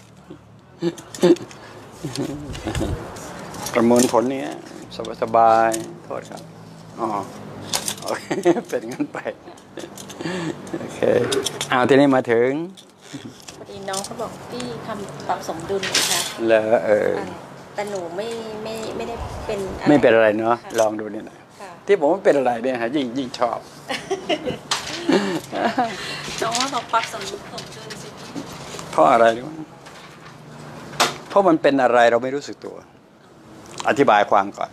ประมวลผลนี้สบายโทษครับโอเคเป็นงั้นไปโอเคทีนี้มาถึงพอดีน้องเขาบอกพี่ทำปรับสมดุลนะคะแล้วแต่หนูไม่ได้เป็นไม่เป็นอะไรเนาะลองดูนี่หน่อยที่ผมไม่เป็นอะไรเนี่ยฮะยิ่งชอบน้องว่าเราปรับสมดุลสิเพราะอะไรรู้ไหมเพราะมันเป็นอะไรเราไม่รู้สึกตัว อธิบายความก่อน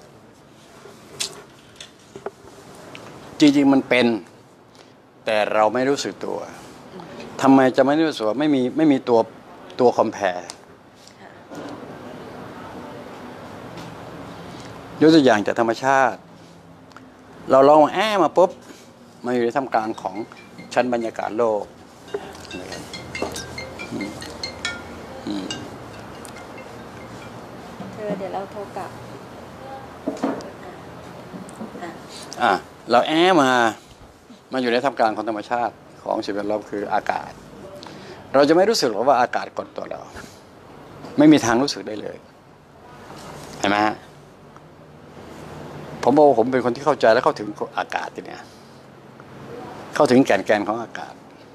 จริงๆมันเป็น แต่เราไม่รู้สึกตัวทำไมจะไม่รู้สึกตัวไม่มีตัวคอมแพร์ยกตัวอย่างจากธรรมชาติ เราลองมาปุ๊บมาอยู่ในท่ามกลางของชั้นบรรยากาศโลกเดี๋ยวเราโทรกลับเรามาอยู่ในท่ามกลางของธรรมชาติของสิ่งแวดล้อมคืออากาศ เราจะไม่รู้สึกหรอกว่าอากาศกดตัวเราไม่มีทางรู้สึกได้เลยเห็นไหมฮะผมบอกว่าผมเป็นคนที่เข้าใจและเข้าถึงอากาศทีเนี้ยเข้าถึงแก่นของอากาศ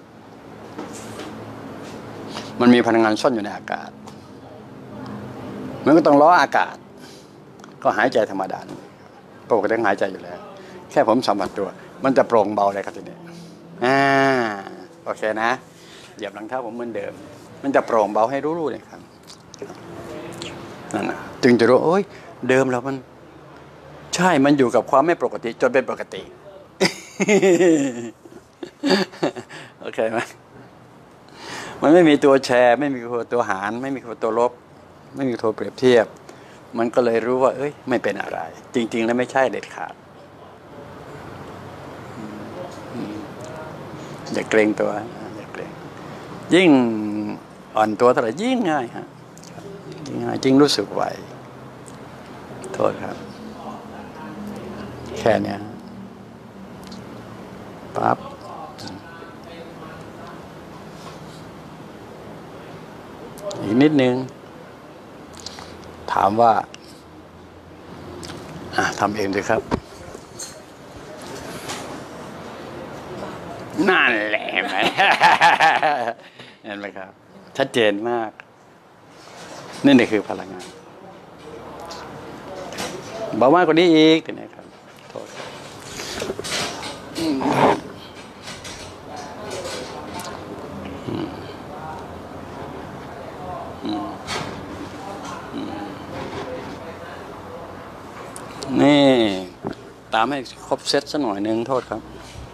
มันมีพลังงานซ่อนอยู่ในอากาศมันก็ต้องล้ออากาศก็หายใจธรรมดาปกติต้องหายใจอยู่แล้วแค่ผมสัมผัสตัวมันจะโปร่งเบาเลยครับทีนี้โอเคนะเหยียบหลังเท้าผมเหมือนเดิมมันจะโปร่งเบาให้รู้ๆเลยครับนั่นนะจึงจะรู้โอ้ยเดิมแล้วมันใช่มันอยู่กับความไม่ปกติจนเป็นปกติ โอเคไหมมันไม่มีตัวแชร์ไม่มีตัวหารไม่มีตัวลบไม่มีตัวเปรียบเทียบมันก็เลยรู้ว่าเอ้ยไม่เป็นอะไรจริงๆแล้วไม่ใช่เด็ดขาดอย่าเกรงตัวอย่าเกรงยิ่งอ่อนตัวเท่าไหร่ยิ่งง่ายฮะยิ่งง่ายยิ่งรู้สึกไหวโทษครับแค่เนี้ยปั๊บอีกนิดนึงถามว่าทำเองเลยครับนั่นแหละเห็นไหมครับชัดเจนมากนี่คือพลังงานเบามากกว่านี้อีกทีนี้ครับโทษนี่ตามให้ครบเซตสักหน่อยนึงโทษครับ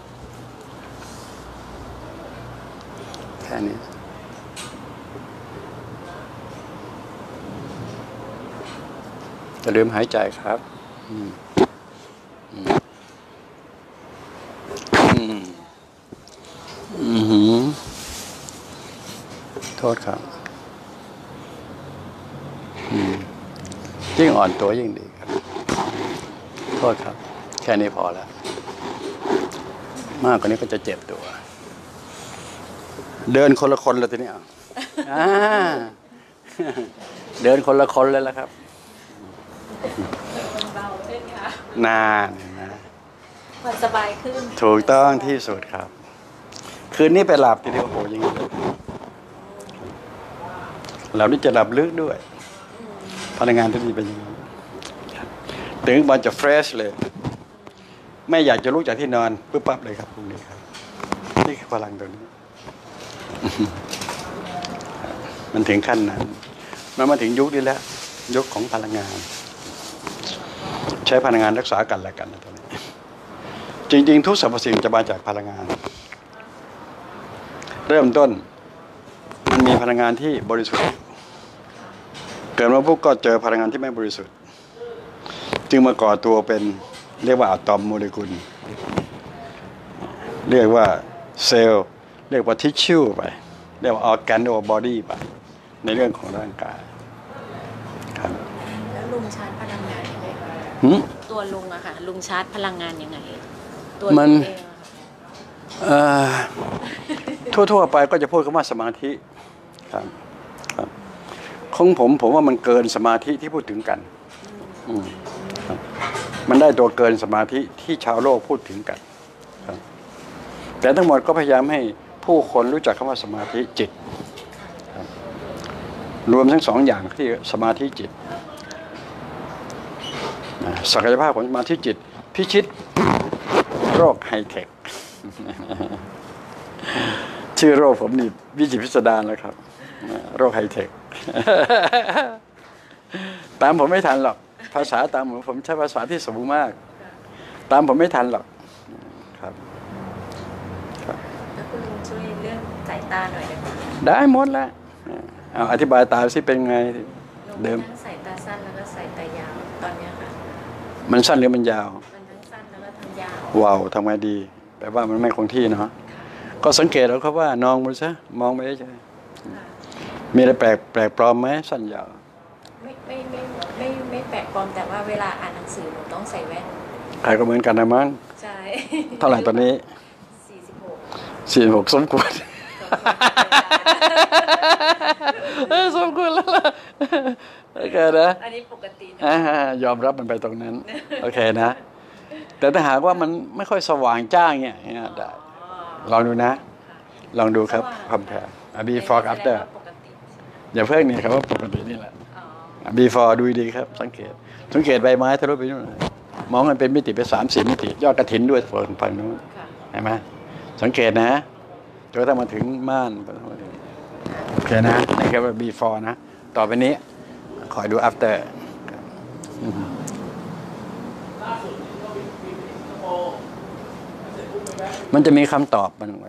แค่นี้อย่าลืมหายใจครับโทษครับยิ่งอ่อนตัวยิ่งดีครับโทษครับแค่นี้พอแล้วมากกว่านี้ก็จะเจ็บตัวเดินคนละคนเลยทีนี้เดินคนละคนเลยแล้วครับเบาขึ้นค่ะนานนะมันสบายขึ้นถูกต้องที่สุดครับคืนนี้ไปหลับทีเดียวโหยังไงเรานี่จะหลับลึกด้วยพลังงานที่นี่เป็นยังไงถึงมันจะเฟรชเลยไม่อยากจะลุกจากที่นอนปุ๊บปั๊บเลยครับพรุ่งนี้ครับนี่คือพลังตัวนี้มันถึงขั้นนั้นมันมาถึงยุคนี้แล้วยุคของพลังงานใช้พลังงานรักษากันและกันนะตอนนี้จริงๆทุกสรรพสิ่งจะมาจากพลังงานเริ่มต้นมันมีพลังงานที่บริสุทธิ์เกิดมาปุ๊บก็เจอพลังงานที่ไม่บริสุทธิ์จึงมาก่อตัวเป็นเรียกว่าอะตอมโมเลกุลเรียกว่าเซลล์เรียกว่าทิชชู่ไปเรียกว่าออร์แกนโอบอดี้ไปในเรื่องของร่างกายครับแล้วลุงชาร์จพลังงานยังไงตัวลุงอะค่ะลุงชาร์จพลังงานยังไงตัวมันเองทั่วไปก็จะพูดคำว่าสมาธิครับของผมว่ามันเกินสมาธิที่พูดถึงกันมันได้ตัวเกินสมาธิที่ชาวโลกพูดถึงกันครับแต่ทั้งหมดก็พยายามให้ผู้คนรู้จักคำว่าสมาธิจิตครับรวมทั้งสองอย่างที่สมาธิจิตศักยภาพของสมาธิจิตพิชิตโรคไฮเทค ชื่อโรคผมนี่วิจิตรพิสดารแล้วครับโรคไฮเทค ตามผมไม่ทันหรอกภาษาตามผมใช้ภาษาที่สูงมาก ตามผมไม่ทันหรอกครับแล้วคุณลุงช่วยเรื่องสายตาหน่อยได้ไหมได้หมดแล้วเอาอธิบายตามสิเป็นไงลุงเดิมทั้งสายตาสั้นแล้วก็สายตายาวตอนเนี้ยค่ะมันสั้นหรือมันยาวมันทั้งสั้นแล้วก็ทั้งยาวว้าวทำไงดีแปลว่ามันไม่คงที่เนาะก็สังเกตแล้วครับว่านองมันซะมองไม่ได้ใช่มีอะไรแปลกปลอมไหมสั้นยาวไม่แปลกปลอมแต่ว่าเวลาอ่านหนังสือหนูต้องใส่แว่นใครก็เหมือนกันนะมั้งใช่เท่าไหร่ตอนนี้ 46 46สมควร สมควรแล้วล่ะโอเคนะอันนี้ปกตินะยอมรับมันไปตรงนั้น โอเคนะ แต่ถ้าหากว่ามันไม่ค่อยสว่างจ้าเงี้ยได้ลองดูนะ ลองดูครับความแพ้ before after ปกติอย่าเพิ่งนี่ครับว่าปกตินี่แหละอ๋อ before ดูดีครับ สังเกตใบไม้ทะลุไปนู่นมองมันเป็นมิติไป3-4 มิติ ยอดกระถินด้วยฝั่งนู้นค่ะเห็นไหมสังเกตนะจนกระทั่งมาถึงม่านโอเคนะนี่คือว่า before นะ ต่อไปนี้คอยดู after มันจะมีคำตอบมันไว้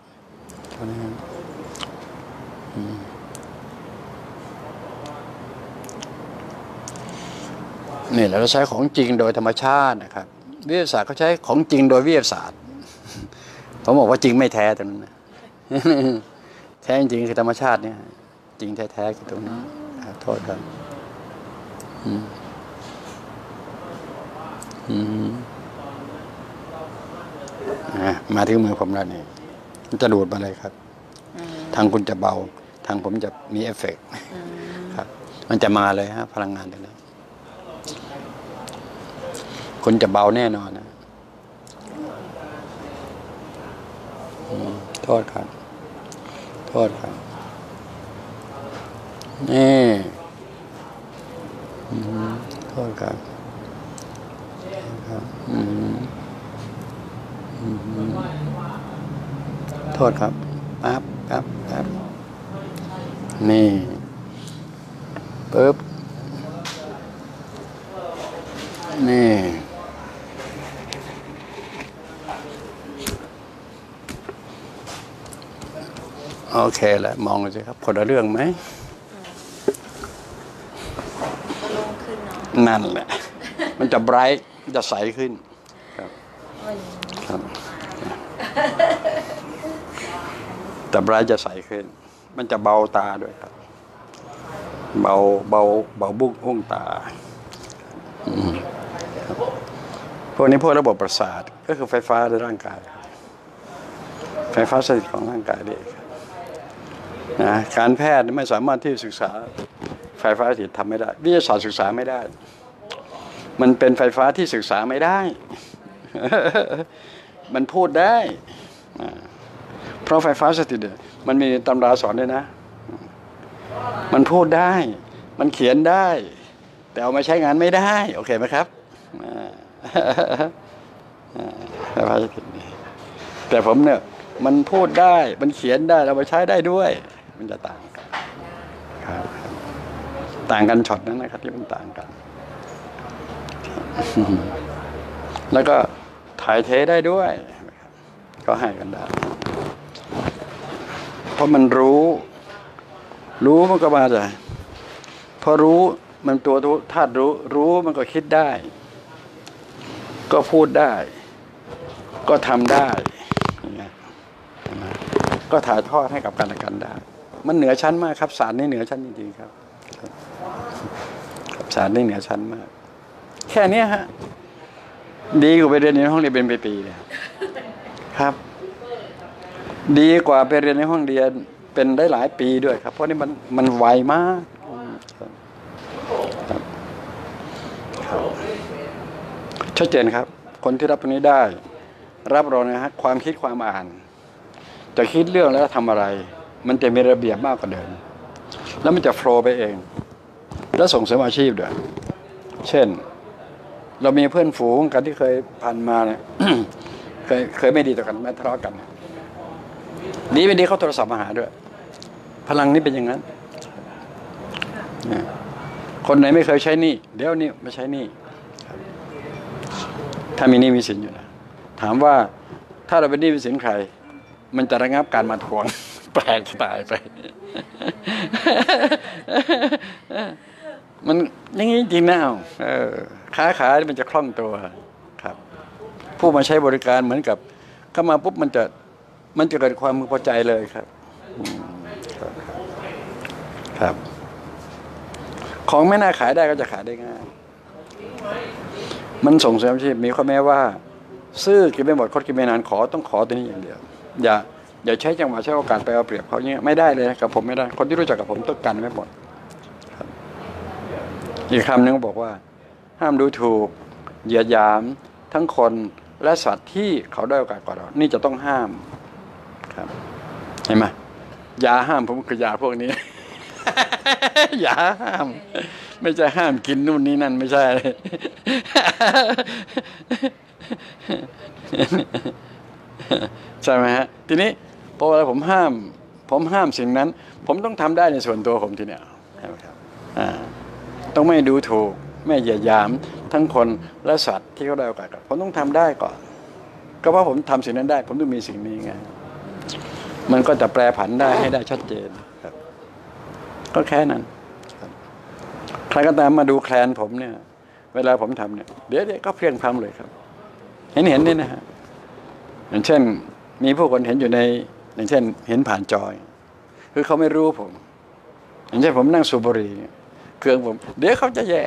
นี่เราใช้ของจริงโดยธรรมชาตินะครับวิทยาศาสตร์เขาใช้ของจริงโดยวิทยาศาสตร์ผมบอกว่าจริงไม่แท้ตรงนั้นนะ แท้จริงคือธรรมชาติเนี่ยจริงแท้ๆคือตรงนี้โทษครับมาถึงมือผมแล้วนี่มันจะดูดมาเลยครับทางคุณจะเบาทางผมจะมีเอฟเฟกต์ครับมันจะมาเลยฮะพลังงานตรงนี้คุณจะเบาแน่นอนนะโทษครับโทษครับนี่โทษครับโทษครับปั๊บนี่ปึ๊บนี่โอเคแล้วมองดูสิครับคนละเรื่องไหมก็โล่งขึ้นเนาะนั่นแหละ มันจะไบรท์จะใสขึ้นครับครับแต่ไบรท์จะใสขึ้น มันจะเบาตาด้วยครับเบาบุ้งห้องตาพวกนี้พวกระบบประสาทก็คือไฟฟ้าในร่างกายไฟฟ้าสถิตของร่างกายนี่ครับนะการแพทย์ไม่สามารถที่ศึกษาไฟฟ้าสถิตทำไม่ได้วิทยาศาสตร์ศึกษาไม่ได้ มันเป็นไฟฟ้าที่ศึกษาไม่ได้ มันพูดได้เพราะไฟฟ้าสถิตมันมีตำราสอนด้วยนะ มันพูดได้ มันเขียนได้ แต่เอามาใช้งานไม่ได้โอเคไหมครับไฟฟ้าสถิตแต่ผมเนี่ยมันพูดได้มันเขียนได้เราไปใช้ได้ด้วยมันจะต่างกันครับต่างกันช็อตนั้นนะครับที่มันต่างกันแล้วก็ถ่ายเทได้ด้วยก็ให้กันได้เพราะมันรู้มันก็มาจากพอรู้มันตัวธาตุรู้มันก็คิดได้ก็พูดได้ก็ทำได้ก็ถ่ายทอดให้กับกันและกันได้มันเหนือชั้นมากครับศาสตร์นี่เหนือชั้นจริงๆครับศาสตร์นี่เหนือชั้นมากแค่นี้ฮะดีกว่าไปเรียนในห้องเรียนเป็นปีๆเลยครับดีกว่าไปเรียนในห้องเรียนเป็นได้หลายปีด้วยครับเพราะนี่มันไวมากครับชัดเจนครับคนที่รับตรงนี้ได้รับรองนะฮะความคิดความอ่านจะคิดเรื่องแล้วทำอะไรมันจะมีระเบียบมากกว่าเดิมแล้วมันจะโฟลว์ไปเองแล้วส่งเสริมอาชีพด้วยเช่นเรามีเพื่อนฝูงกันที่เคยผ่านมาเนี่ย เคยไม่ดีต่อกันไม่ทะเลาะกันดีไม่ดีเขาโทรศัพท์มาหาด้วยพลังนี้เป็นอย่างนั้นคนไหนไม่เคยใช้หนี้เดี๋ยวนี้ไม่ใช้หนี้ถ้ามีหนี้มีสินอยู่นะถามว่าถ้าเราเป็นหนี้เป็นสินใครมันจะระงับการมาทวง แปลกตายไป มันอย่างนี้จริงนะค้าขายมันจะคล่องตัวครับ ผู้มาใช้บริการเหมือนกับเข้ามาปุ๊บมันจะเกิดความพึงพอใจเลยครับครับของไม่น่าขายได้ก็จะขายได้ง่ายมันส่งเสริมอาชีพมีข้อแม้ว่าซื้อกินไม่หมดคดกินไม่นานต้องขอตัวนี้อย่างเดียวอย่าใช้จังหวะใช้โอกาสไปเอาเปรียบเขาเนี้ยไม่ได้เลยกับผมไม่ได้คนที่รู้จักกับผมต้องกันไว้หมดอีกคำนึงบอกว่าห้ามดูถูกเหยียดหยามทั้งคนและสัตว์ที่เขาได้โอกาสกว่าเรานี่จะต้องห้ามครับเห็นไหมยาห้ามผมคือยาพวกนี้ ยาห้ามไม่ใช่ห้ามกินนู่นนี่นั่นไม่ใช่ ใช่ไหมฮะทีนี้พอเวลาผมห้ามสิ่งนั้นผมต้องทำได้ในส่วนตัวผมทีเนี้ยใช่ไหมครับต้องไม่ดูถูกไม่เหยียดหยามทั้งคนและสัตว์ที่เขาได้โอกาสผมต้องทำได้ก่อนก็เพราะผมทำสิ่งนั้นได้ผมต้องมีสิ่งนี้ไงมันก็จะแปรผันได้ให้ได้ชัดเจนครับก็แค่นั้นใครก็ตามมาดูแคลนผมเนี่ยเวลาผมทำเนี่ยเดี๋ยวก็เพลียงพล้ำเลยครับเห็นนี่นะฮะอย่างเช่นมีผู้คนเห็นอยู่ในอย่างเช่นเห็นผ่านจอยคือเขาไม่รู้ผมอย่างเช่นผมนั่งสูบบุหรี่เครื่องผมเดี๋ยวเขาจะแย่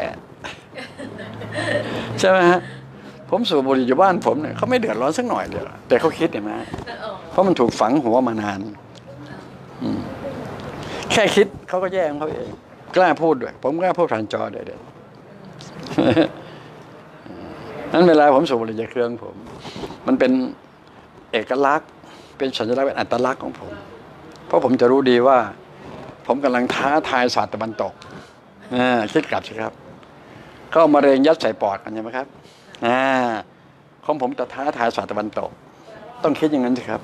ใช่ไหมฮะผมสูบบุหรี่อยู่บ้านผมเนี่ยเขาไม่เดือดร้อนสักหน่อยเลยแต่เขาคิดเห็นไหมเพราะมันถูกฝังหัวมานานแค่คิดเขาก็แย่ของเขาเองกล้าพูดด้วยผมกล้าพูดผ่านจอเด็ดนั้นเวลาผมสูบบุหรี่จากเครื่องผมมันเป็นเอกลักษณ์เป็นสัญลักษณ์เป็นอัตลักษณ์ของผมเพราะผมจะรู้ดีว่าผมกำลังท้าทายศาสตร์ตะวันตกคิดกลับสิครับก็มะเร็งยัดใส่ปอดกันใช่ไหมครับของผมจะท้าทายศาสตร์ตะวันตกต้องคิดอย่างนั้นสิครับ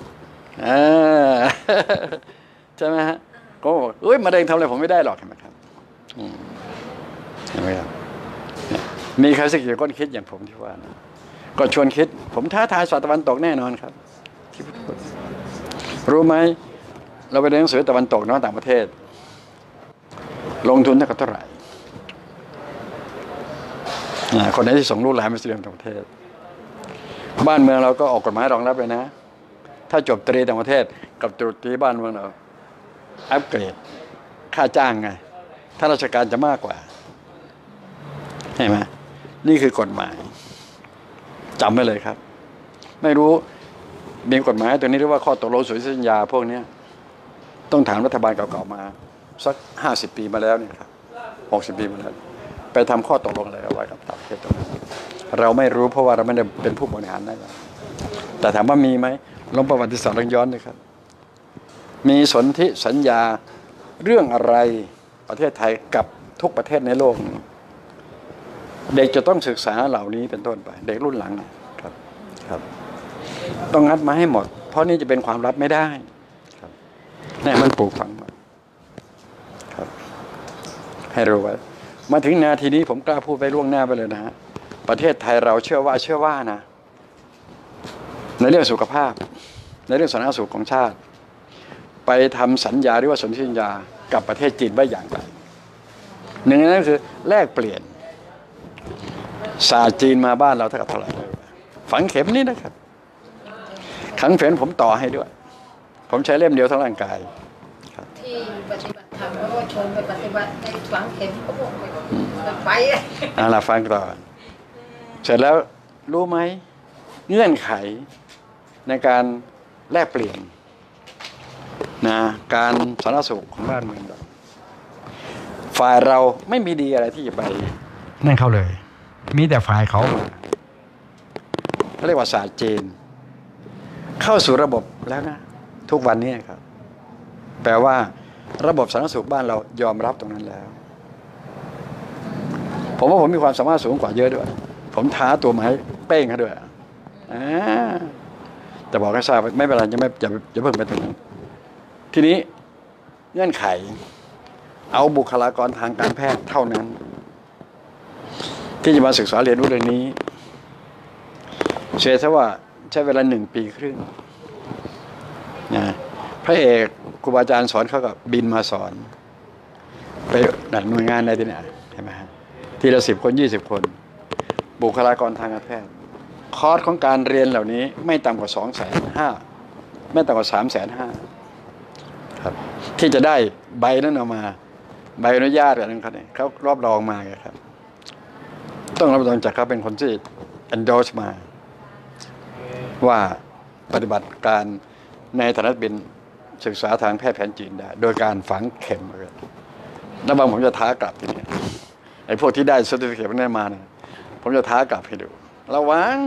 ใช่ไหมฮะก็บอกมะเร็งทำอะไรผมไม่ได้หรอกเห็นไหมครับเห็นไหมครับมีใครสักกี่คนคิดอย่างผมที่ว่านะก็ชวนคิดผมท้าทายศาสตร์ตะวันตกแน่นอนครับที่พูดรู้ไหมเราไปเรียนหนังสือตะวันตกเนาะต่างประเทศลงทุนเท่าไหร่คนไหนที่ส่งลูกหลานไปเรียนต่างประเทศบ้านเมืองเราก็ออกกฎหมายรองรับเลยนะถ้าจบตรีต่างประเทศกับตรีบ้านเมืองเราอัปเกรดค่าจ้างไงถ้าราชการจะมากกว่าเห็นไหมนี่คือกฎหมายจำไว้เลยครับไม่รู้มีกฎหมายตัวนี้เรียกว่าข้อตกลงสนธิสัญญาพวกนี้ต้องถามรัฐบาลเก่าๆมาสัก50 ปีมาแล้วเนี่ยครับ60 ปีมาแล้วไปทำข้อตกลงอะไรเอาไว้กับต่างประเทศตรงนั้นเราไม่รู้เพราะว่าเราไม่ได้เป็นผู้บริหารได้แต่ถามว่ามีไหมลองประวัติศาสตร์ลองย้อนเลยครับมีสนธิสัญญาเรื่องอะไรประเทศไทยกับทุกประเทศในโลกเด็กจะต้องศึกษาเหล่านี้เป็นต้นไปเด็กรุ่นหลังครับต้องงัดมาให้หมดเพราะนี่จะเป็นความลับไม่ได้ครับนี่มันปลูกฝังมาครับให้รู้ไว้มาถึงนาทีนี้ผมกล้าพูดไปล่วงหน้าไปเลยนะฮะประเทศไทยเราเชื่อว่านะในเรื่องสุขภาพในเรื่องสาธารณสุขของชาติไปทำสัญญาหรือว่าสนธิสัญญากับประเทศจีนไว้อย่างไรหนึ่งในนั้นคือแลกเปลี่ยนศาสตร์จีนมาบ้านเราเท่ากับเท่าไหร่ฝังเข็มนี่นะครับขังเฝนผมต่อให้ด้วยผมใช้เล่มเดียวทั้งร่างกายที่ปฏิบัติธรรมแล้วก็ชวนไปปฏิบัติในฝังเข็มเขาบอกไปเราฟังต่อเสร็จแล้วรู้ไหมเงื่อนไขในการแลกเปลี่ยนนะการสาธารณสุขของบ้านเมืองเราฝ่ายเราไม่มีดีอะไรที่จะไปนั่นเขาเลยมีแต่ฝ่ายเขาเรียกว่าศาสตร์จีนเข้าสู่ระบบแล้วนะทุกวันนี้ครับแปลว่าระบบสาธารณสุขบ้านเรายอมรับตรงนั้นแล้วผมว่าผมมีความสามารถสูงกว่าเยอะด้วยผมผมท้าตัวไม้เป้งเขาด้วยแต่บอกให้ทราบไม่เป็นไรจะเพิ่งไปตรงนั้นทีนี้เงื่อนไขเอาบุคลากรทางการแพทย์เท่านั้นที่จะมาศึกษาเรียนรู้เรื่องนี้เชื่อซะว่าใช้เวลา1 ปีครึ่งนะพระเอกครูบาอาจารย์สอนเขาก็บินมาสอนไปดักหน่วยงานในที่ไหนใช่ไหมฮะทีละ10 คน 20 คนบุคลากรทางการแพทย์คอร์สของการเรียนเหล่านี้ไม่ต่ำกว่า250,000ไม่ต่ำกว่า350,000ครับที่จะได้ใบนั้นออกมาใบอนุญาตอะไรนั่นเขารับรองมาครับต้องรับรองจากเขาเป็นคนที่ endorse มาว่าปฏิบัติการในฐานะเป็นศึกษาทางแพทย์แผนจีนได้โดยการฝังเข็มแล้วบางผมจะท้ากลับทีนี้ไอ้พวกที่ได้เซอร์ติฟิเคตนั้นมาเนี่ยผมจะท้ากลับให้ดูระวัง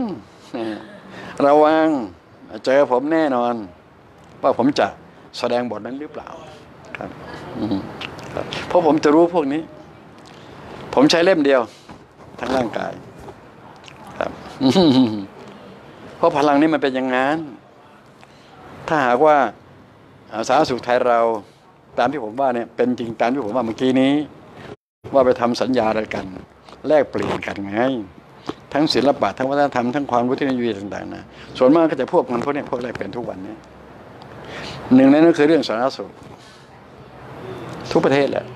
เจอผมแน่นอนว่าผมจะแสดงบทนั้นหรือเปล่าครับเพราะผมจะรู้พวกนี้ผมใช้เล่มเดียวทั้งร่างกายครับเพราะพลังนี้มันเป็นอย่างนั้นถ้าหากว่าสาธารณสุขไทยเราตามที่ผมว่าเนี่ยเป็นจริงตามที่ผมว่าเมื่อกี้นี้ว่าไปทำสัญญาอะไรกันแลกเปลี่ยนกันไงทั้งศิลปะทั้งวัฒนธรรมทั้งความรู้เทคโนโลยีต่างๆนะส่วนมากก็จะพวกมันพวกนี้พวกแลกเปลี่ยนทุกวันนี้หนึ่งในนั้นคือเรื่องสาธารณสุขทุกประเทศแหละ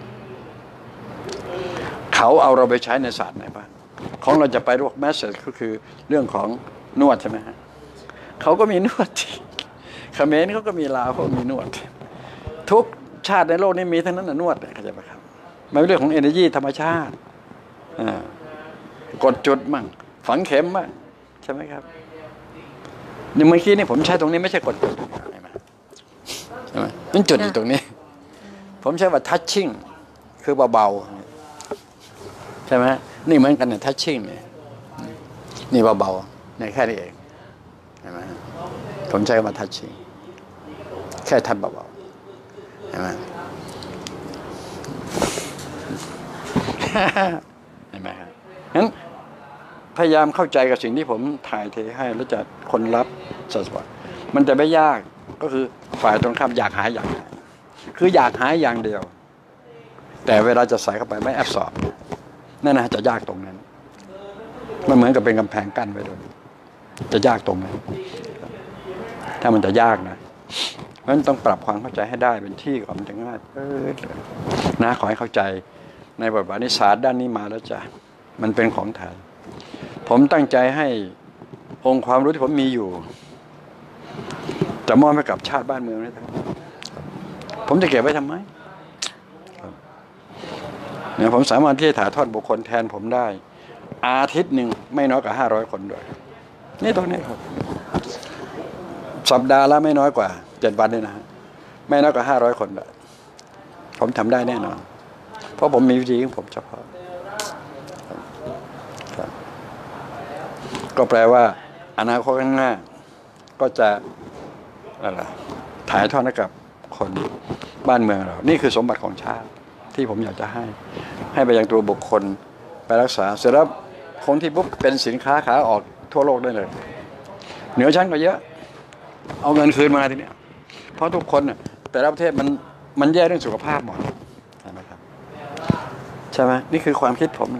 เขาเอาเราไปใช้ในศาสตร์ไหนบ้างของเราจะไปพวกแมสเซจก็คือเรื่องของนวดใช่ไหมฮะเขาก็มีนวดเขมรเขาก็มีลาวเขาก็มีนวดทุกชาติในโลกนี้มีทั้งนั้นนวดเข้าใจไหมครับมันเป็นเรื่องของ energy ธรรมชาติกดจุดมั่งฝังเข็มมั่งใช่ไหมครับอย่างเมื่อกี้นี่ผมใช้ตรงนี้ไม่ใช่กดจุดใช่ไหมนั่นจุดอยู่ตรงนี้ผมใช้ว่า touching คือเบาๆใช่ไหมนี่เหมือนกันเนี่ย touching เนี่ยนี่เบาๆในแค่นี้เองใช่ไหมผมใช้ว่า touching แค่ทัดเบาๆใช่ไหมเห็นไหมครับงั้นพยายามเข้าใจกับสิ่งที่ผมถ่ายเทให้แล้วจะคนรับสัสๆมันจะไม่ยากก็คือฝ่ายตรงข้ามอยากหายอย่างคืออยากหายอย่างเดียวแต่เวลาจะใส่เข้าไปไม่แอบสอบนั่นนะจะยากตรงนั้นมันเหมือนกับเป็นกำแพงกั้นไว้ด้วยจะยากตรงนั้นถ้ามันจะยากนะเพราะฉะนั้นต้องปรับความเข้าใจให้ได้เป็นที่ก่อนจะง่ายนะขอให้เข้าใจในบทบาทนิสาสด้านนี้มาแล้วจ้ะมันเป็นของแทนผมตั้งใจให้องค์ความรู้ที่ผมมีอยู่จะมอบให้กับชาติบ้านเมืองนะครับผมจะเก็บไว้ทำไมเนี่ยผมสามารถที่จะถ่ายทอดบุคคลแทนผมได้อาทิตย์หนึ่งไม่น้อยกว่า500 คนด้วยนี่ตรงนี้ครับสัปดาห์ละไม่น้อยกว่า7 วันเลยนะไม่น้อยกว่า500 คนด้วยผมทำได้แน่นอนเพราะผมมีวิธีของผมเฉพาะก็แปลว่าอนาคตข้างหน้าก็จะอะไรถ่ายทอดให้กับคนบ้านเมืองเรานี่คือสมบัติของชาติที่ผมอยากจะให้ไปยังตัวบุคคลไปรักษาเสร็จแล้วคนที่ปุ๊บเป็นสินค้าขาออกทั่วโลกได้เลยเหนือชั้นก็เยอะเอาเงินคืนมาทีเนี้ยเพราะทุกคนเนี่ยแต่ละประเทศมันแย่เรื่องสุขภาพหมดใช่ไหมครับใช่ไหมนี่คือความคิดผม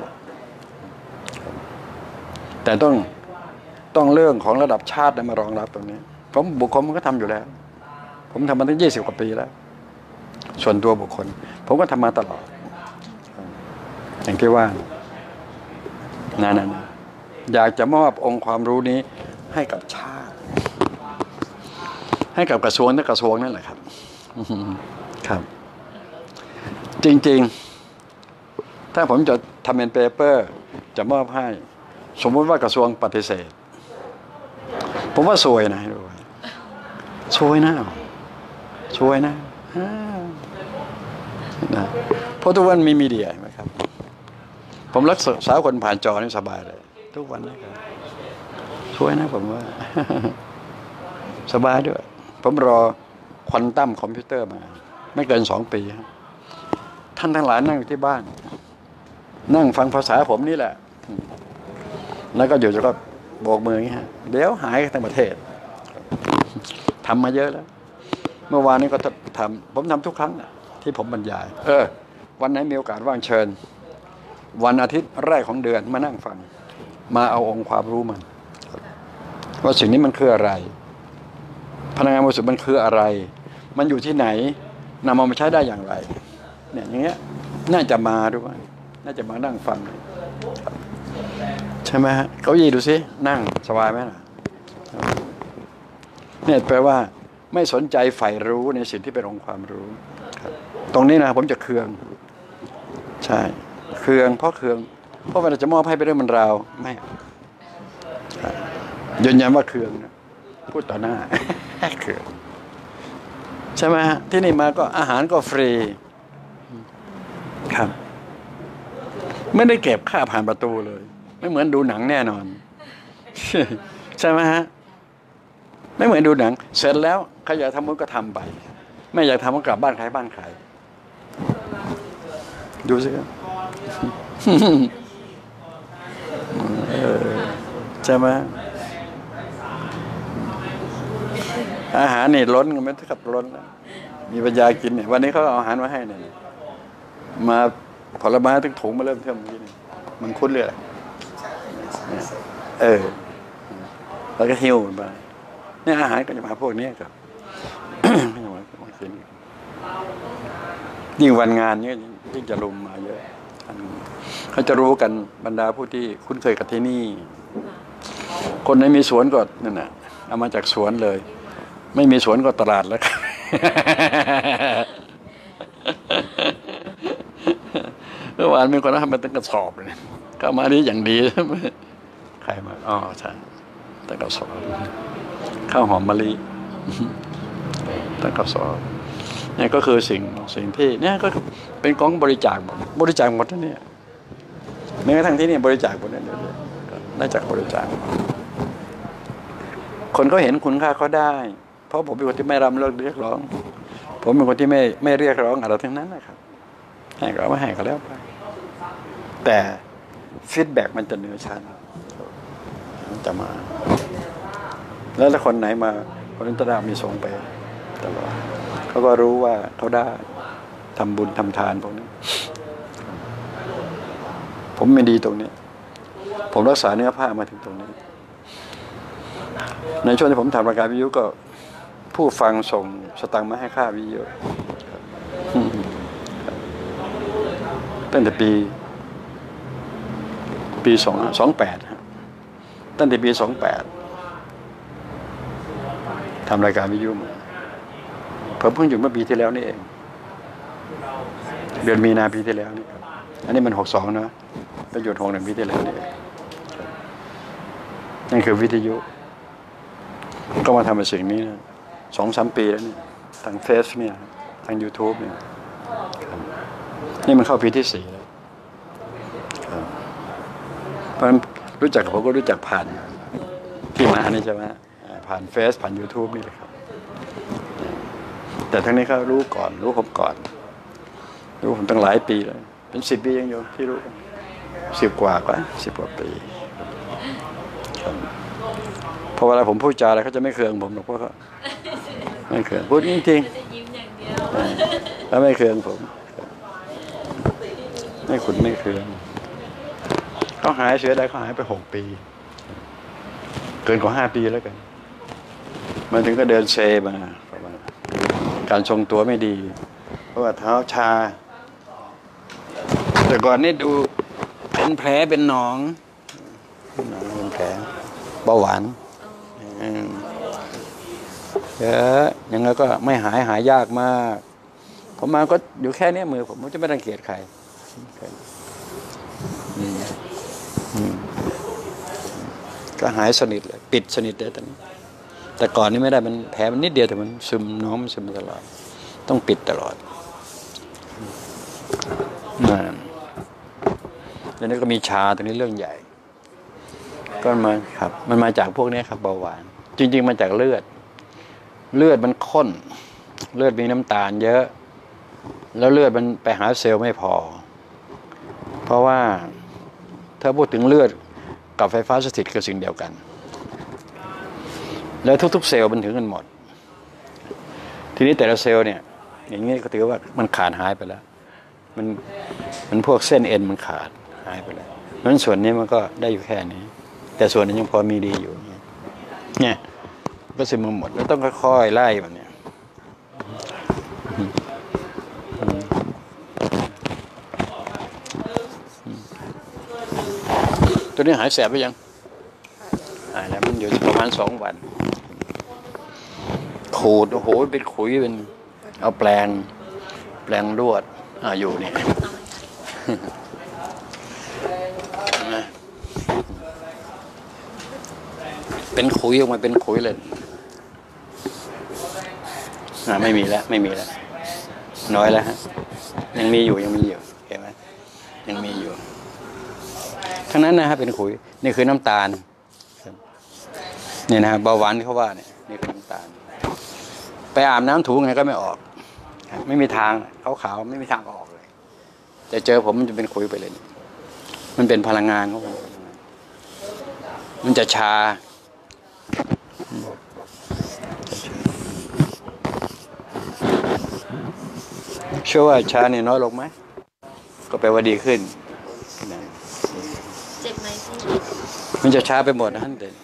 แต่ต้องเรื่องของระดับชาติมารองรับตรงนี้ผมบุคคลมันก็ทำอยู่แล้วผมทำมาตั้ง20 กว่าปีแล้วส่วนตัวบุคคลผมก็ทำมาตลอดอย่างที่ว่านั่นอยากจะมอบองค์ความรู้นี้ให้กับชาติให้กับกระทรวงนั่นแหละครับครับจริงๆถ้าผมจะทำเป็นเปเปอร์จะมอบให้สมมติว่ากระทรวงปฏิเสธผมว่าซวยนะให้ดูซวยนะเพราะทุกวันมีมีเดียใช่ไหมครับผมรักษาคนผ่านจอนี่สบายเลยทุกวันนะครับซวยนะผมว่าสบายด้วยผมรอควอนตัมคอมพิวเตอร์มาไม่เกิน2 ปีครับท่านทั้งหลายนั่งอยู่ที่บ้านนั่งฟังภาษาผมนี่แหละแล้วก็อยู่จะก็โบกมืออย่างนี้ฮะเดี๋ยวหายทั้งประเทศทำมาเยอะแล้วเมื่อวานนี้ก็ทำผมทำทุกครั้งที่ผมบรรยายวันไหนมีโอกาสว่างเชิญวันอาทิตย์แรกของเดือนมานั่งฟังมาเอาองค์ความรู้มันว่าสิ่งนี้มันคืออะไรพลังงานบริสุทธิ์มันคืออะไรมันอยู่ที่ไหนนำเอามาใช้ได้อย่างไรเนี่ยอย่างเงี้ยน่าจะมาด้วยน่าจะมานั่งฟังใช่ไหมฮะเก้าอี้ดูสินั่งสบายไหมล่ะเนี่ยแปลว่าไม่สนใจใฝ่รู้ในสิ่งที่เป็นองค์ความรู้ตรงนี้นะผมจะเคืองใช่เคืองเพราะเวลาจะมอบให้ไปเรื่องมันราวไม่ยืนยันว่าเคืองนะพูดต่อหน้าเคืองใช่ไหมฮะที่นี่มาก็อาหารก็ฟรีครับไม่ได้เก็บค่าผ่านประตูเลยไม่เหมือนดูหนังแน่นอนใช่ไหมฮะไม่เหมือนดูหนังเสร็จแล้วใครอยากทำบุญก็ทำไปไม่อยากทำก็กลับบ้านใครบ้านใครดูสิครับใช่ไหมอาหารนี่ล้นกันไหมถ้าขับล้นมีปัญญากินเนี่ยวันนี้เขาเอาอาหารมาให้เนี่ยมาผลไม้ทั้งถุงมาเริ่มเทิมนี้นี่มันคุ้นเลยแล้วก็หิ้วไปเนี่ยอาหารก็จะมาพวกนี้ครับยิ่งวันงานเนี่ยยิ่งจะรุมมาเยอะเขาจะรู้กันบรรดาผู้ที่คุ้นเคยกับที่นี่คนไหนมีสวนก็นั่นน่ะเอามาจากสวนเลยไม่มีสวนก็ตลาดแล้วครับเมื่อวานมีคนทำมาตั้งกระสอบเลยก็มาดีอย่างดีใครมาใช่ตั้งกระสอบข้าวหอมมะลิตั้งกระสอบนี่ก็คือสิ่งที่เนี่ยก็เป็นกองบริจาคหมดนะเนี่ยแม้กระทั่งที่นี่บริจาคหมดเนี่ยได้จากบริจาคคนเขาเห็นคุณค่าเขาได้เพราะผมเป็นคนที่ไม่รำเรียกร้องผมเป็นคนที่ไม่เรียกร้องอะไรทั้งนั้นนะครับให้ก็ไม่ให้ก็แล้วไปแต่ฟีดแบ็กมันจะเหนือชั้นมันจะมาแล้วถ้าคนไหนมาคนนั้นจะได้มีส่งไปตลอดเขาก็รู้ว่าเขาได้ทำบุญทำทานพวกนี้ผมไม่ดีตรงนี้ผมรักษาเนื้อผ้ามาถึงตรงนี้ในช่วงที่ผมทำรายการวิทยุก็ผู้ฟังส่งสตังค์มาให้ค่าวิทยุตั้งแต่ปี28ตั้งแต่ปี28ทำรายการวิทยุมาผมเพิ่งหยุดเมื่อปีที่แล้วนี่เองเดือนมีนาปีที่แล้วนี่ครับอันนี้มัน62นะไปหยุด61ปีที่แล้วนี่เองนั่นคือวิทยุก็มาทำเป็นสิ่งนี้นะ 2-3 ปีแล้วนี่ทางเฟซเนี่ยทาง YouTube เนี่ยนี่มันเข้าปีที่4แล้วเพราะฉะนั้นรู้จักผมก็รู้จักผ่านที่มานี่ใช่ไหมผ่านเฟซผ่าน YouTube นี่แหละครับแต่ทั้งนี้เขารู้ก่อนรู้ผมก่อนรู้ผมตั้งหลายปีเลยเป็น10 ปียังอยู่ที่รู้10 กว่าปีพอเวลาผมพูดจาอะไรเขาจะไม่เคืองผมหรอกเพราะเขาไม่เคืองพูดจริงๆแล้วไม่เคืองผมไม่ขุนไม่เคืองเขาหายเสียได้เขาหายไป6 ปีเกินกว่า5 ปีแล้วกันมันถึงก็เดินเซมาการทรงตัวไม่ดีเพราะว่าเท้าชาแต่ก่อนนี่ดูเป็นแผลเป็นหนองเป็นแผลเบาหวานเยอะยังไงก็ไม่หายยากมากผมมาก็อยู่แค่นี้มือผมจะไม่รังเกียจใครก็หายสนิทเลยปิดสนิทเลยตอนนี้แต่ก่อนนี้ไม่ได้มันแผลมันนิดเดียวแต่มันซึมน้องมันซึมตลอดต้องปิดตลอดแล้วนี่ก็มีชาตรงนี้เรื่องใหญ่ก็มาครับมันมาจากพวกนี้ครับเบาหวานจริงๆมาจากเลือดมันข้นเลือดมีน้ำตาลเยอะแล้วเลือดมันไปหาเซลล์ไม่พอเพราะว่าถ้าพูดถึงเลือดกับไฟฟ้าสถิตคือสิ่งเดียวกันแล้วทุกๆเซลล์มันถึงกันหมดทีนี้แต่ละเซลล์เนี่ยอย่างนี้ก็ถือว่ามันขาดหายไปแล้วมันพวกเส้นเอ็นมันขาดหายไปแล้วเพราะฉะนั้นส่วนนี้มันก็ได้อยู่แค่นี้แต่ส่วนนี้ยังพอมีดีอยู่เนี่ยก็ซึมมาหมดแล้วต้องค่อยๆไล่แบบนี้ตัวนี้หายแสบไปยังหายแล้วมันอยู่ประมาณ2 วันขูดโอ้โหเป็นขุยเป็นเอาแปลงลวดอยู่นี่เป็นขุยออกมาเป็นขุยเลยไม่มีแล้วน้อยแล้วฮะยังมีอยู่เห็นไหมยังมีอยู่ทั้งนั้นนะฮะเป็นขุยนี่คือน้ำตาลนี่นะฮะเบาหวานเขาว่าเนี่ยนี่คือน้ำตาลไปอาบน้ำถูไงก็ไม่ออกไม่มีทางขาวๆไม่มีทางออกเลยแต่เจอผมมันจะเป็นขุยไปเลยมันเป็นพลังงานของมันจะชาเชื่อว่าชาเนี่ยน้อยลงไหมก็แปลว่าดีขึ้นเจ็บไหมพี่มันจะชาไปหมดนะท่านเด่น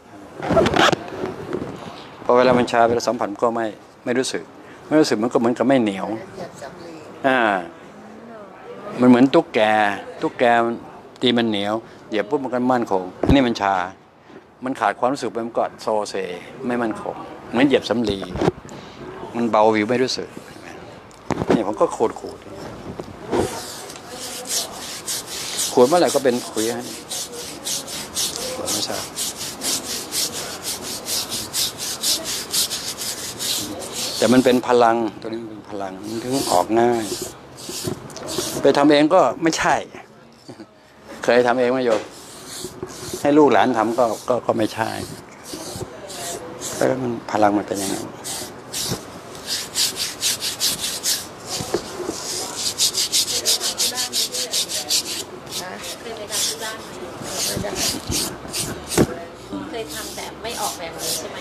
พอเวลามันชาเวลาสัมผัสก็ไม่รู้สึกมันก็เหมือนกับไม่เหนียวมันเหมือนตุ๊กแกมันตีมันเหนียวเหยียบปุ๊บมันก็มั่นคงอันนี้มันชามันขาดความรู้สึกไปมันก็โซเซไม่มั่นคงเหมือนเหยียบสำลีมันเบาวิวไม่รู้สึกนี่ผมก็ขูดเมื่อไหร่ก็เป็นขุยฮะไม่ทราบแต่มันเป็นพลังตัวนี้มันเป็นพลังมันถึงออกง่ายไปทำเองก็ไม่ใช่เคยทำเองไหมโยมให้ลูกหลานทำก็ไม่ใช่แล้วมันพลังมันเป็นยังไงเคยทำแต่ไม่ออกแบบนี้ใช่ไหม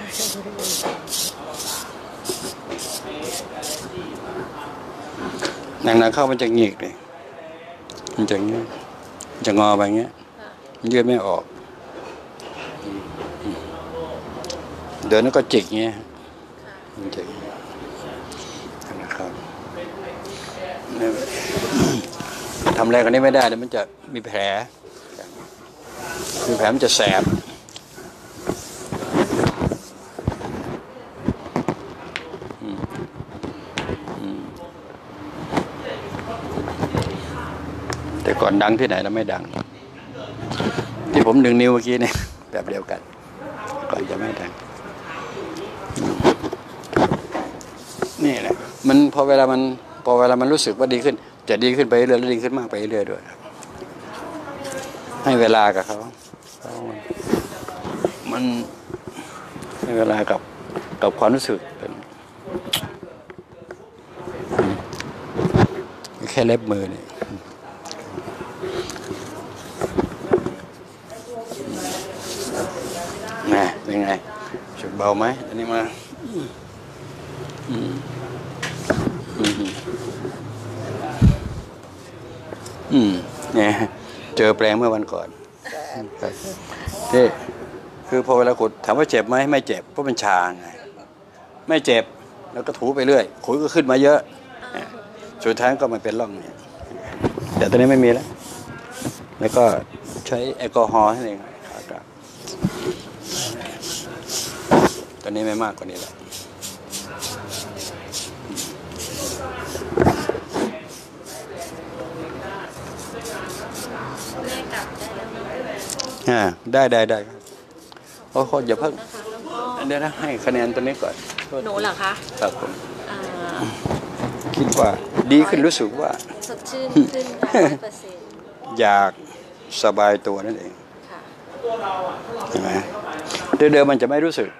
หนักเข้ามันจะหงิกเลยมันจะเงี้ยจะงอไปเงี้ยมันยืดไม่ออกเดินแล้วก็จิกเงี้ยมันจิกนะครับทำแรงกันนี้ไม่ได้เดี๋ยวมันจะมีแผลคือแผลมันจะแสบแต่ก่อนดังที่ไหนแล้วไม่ดังที่ผมดึงนิ้วเมื่อกี้เนี่ยแบบเดียวกันก่อนจะไม่ดังนี่แหละมันพอเวลามันรู้สึกว่าดีขึ้นจะดีขึ้นไปเรื่อยๆดีขึ้นมากไปเรื่อยๆด้วยให้เวลากับเขามันให้เวลากับความรู้สึกแค่เล็บมือเนี่ยเป็นไงรู้สึกเบาไหมอันนี้มาเนี่ยเจอแปลงเมื่อวันก่อนนี่คือพอเวลาขุดถามว่าเจ็บไหมไม่เจ็บเพราะมันชาไงไม่เจ็บแล้วก็ถูไปเรื่อยขุยก็ขึ้นมาเยอะสุดท้ายก็มาเป็นร่องเนี่ยแต่ตอนนี้ไม่มีแล้วก็ใช้แอลกอฮอล์ให้เองตอนนี้ไม่มากกว่านี้แล้วได้ครับโอ้โหอย่าเพิ่งเดี๋ยวนะให้คะแนนตัวนี้ก่อนหนูเหรอคะครับผมคิดว่าดีขึ้นรู้สึกว่าสดชื่นขึ้น100% อยากสบายตัวนั่นเองเห็นไหมเดิมมันจะไม่รู้สึก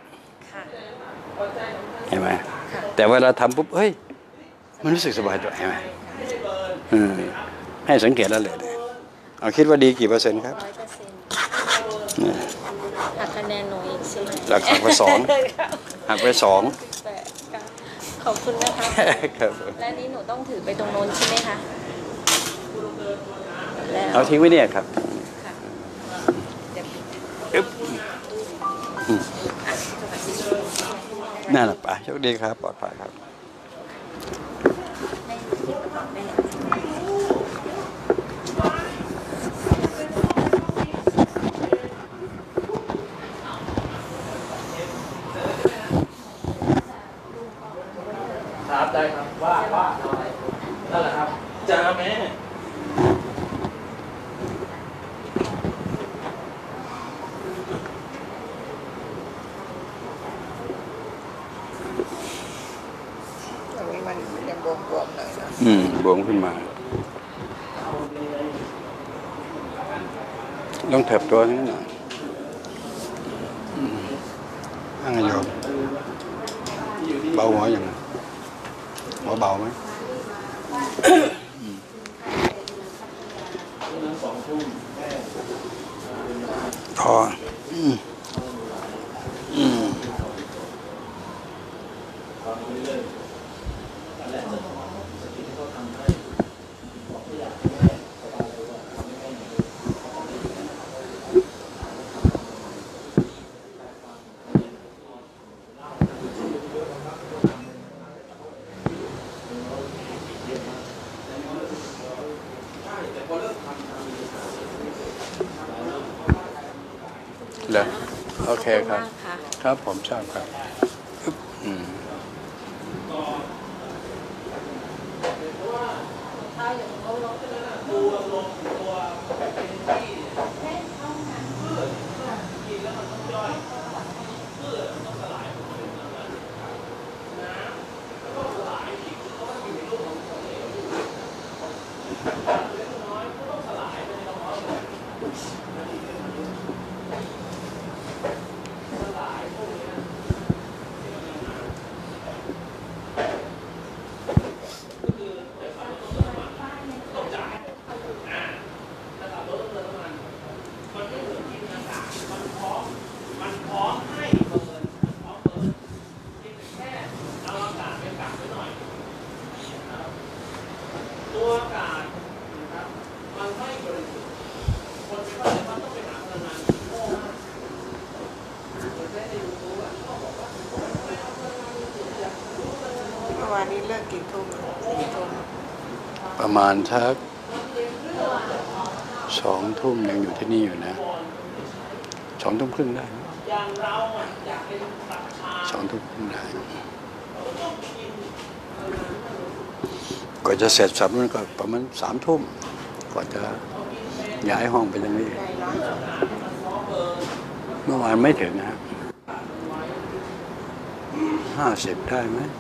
เห็นไหมแต่เวลาทำปุ๊บเฮ้ยมันรู้สึกสบายตัวเห็นไหมให้สังเกตแล้วเลยเอาคิดว่าดีกี่เปอร์เซ็นต์ครับ 100% หักคะแนนหนูอีกใช่ไหมแล้วหักไป2หักไป2 18ค่ะขอบคุณนะคะครับและนี้หนูต้องถือไปตรงโน้นใช่ไหมคะแล้วเอาทิ้งไว้เนี่ยครับค่ะเดี๋ยวอึ๊บนั่นแหละป่ะโชคดีครับปลอดภัยครับให้หยิบกระเป๋าได้ครับได้ครับว่าอะไรนั่นแหละครับจ้าแม่ตรงนี้มันยังบวมๆหน่อยนะบวมขึ้นมาต้องเถิบตัวนิดหน่อยนั่งโยมเบาหัวอย่างหัวเบาไหมพอเหรอโอเคครับขอบณมากค่ะครับผมชอบครับอึ๊บเมื่อวานนี้เลิกกี่ทุ่ม4 ทุ่มประมาณสัก2 ทุ่มยังอยู่ที่นี่อยู่นะ2 ทุ่มครึ่งได้2 ทุ่มครึ่งได้กว่าจะเสร็จสับมันก็ประมาณ3 ทุ่มกว่าจะย้ายห้องไปตรงนี้เมื่อวานไม่ถึงนะ50ได้ไหม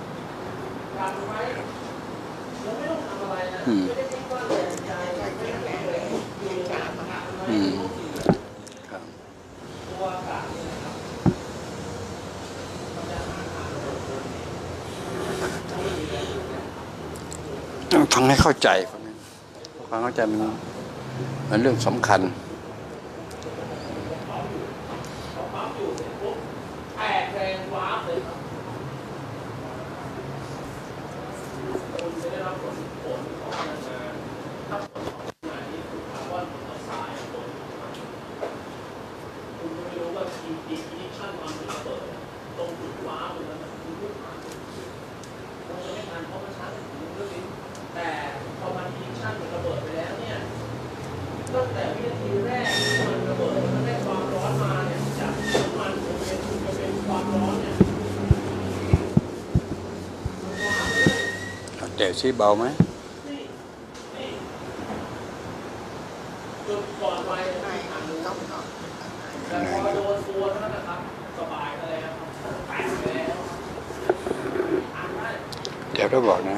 ครับฟังให้เข้าใจฟังเข้าใจมันเรื่องสำคัญเดี๋ยวชี้เบาไหมเดี๋ยวเราบอกนะ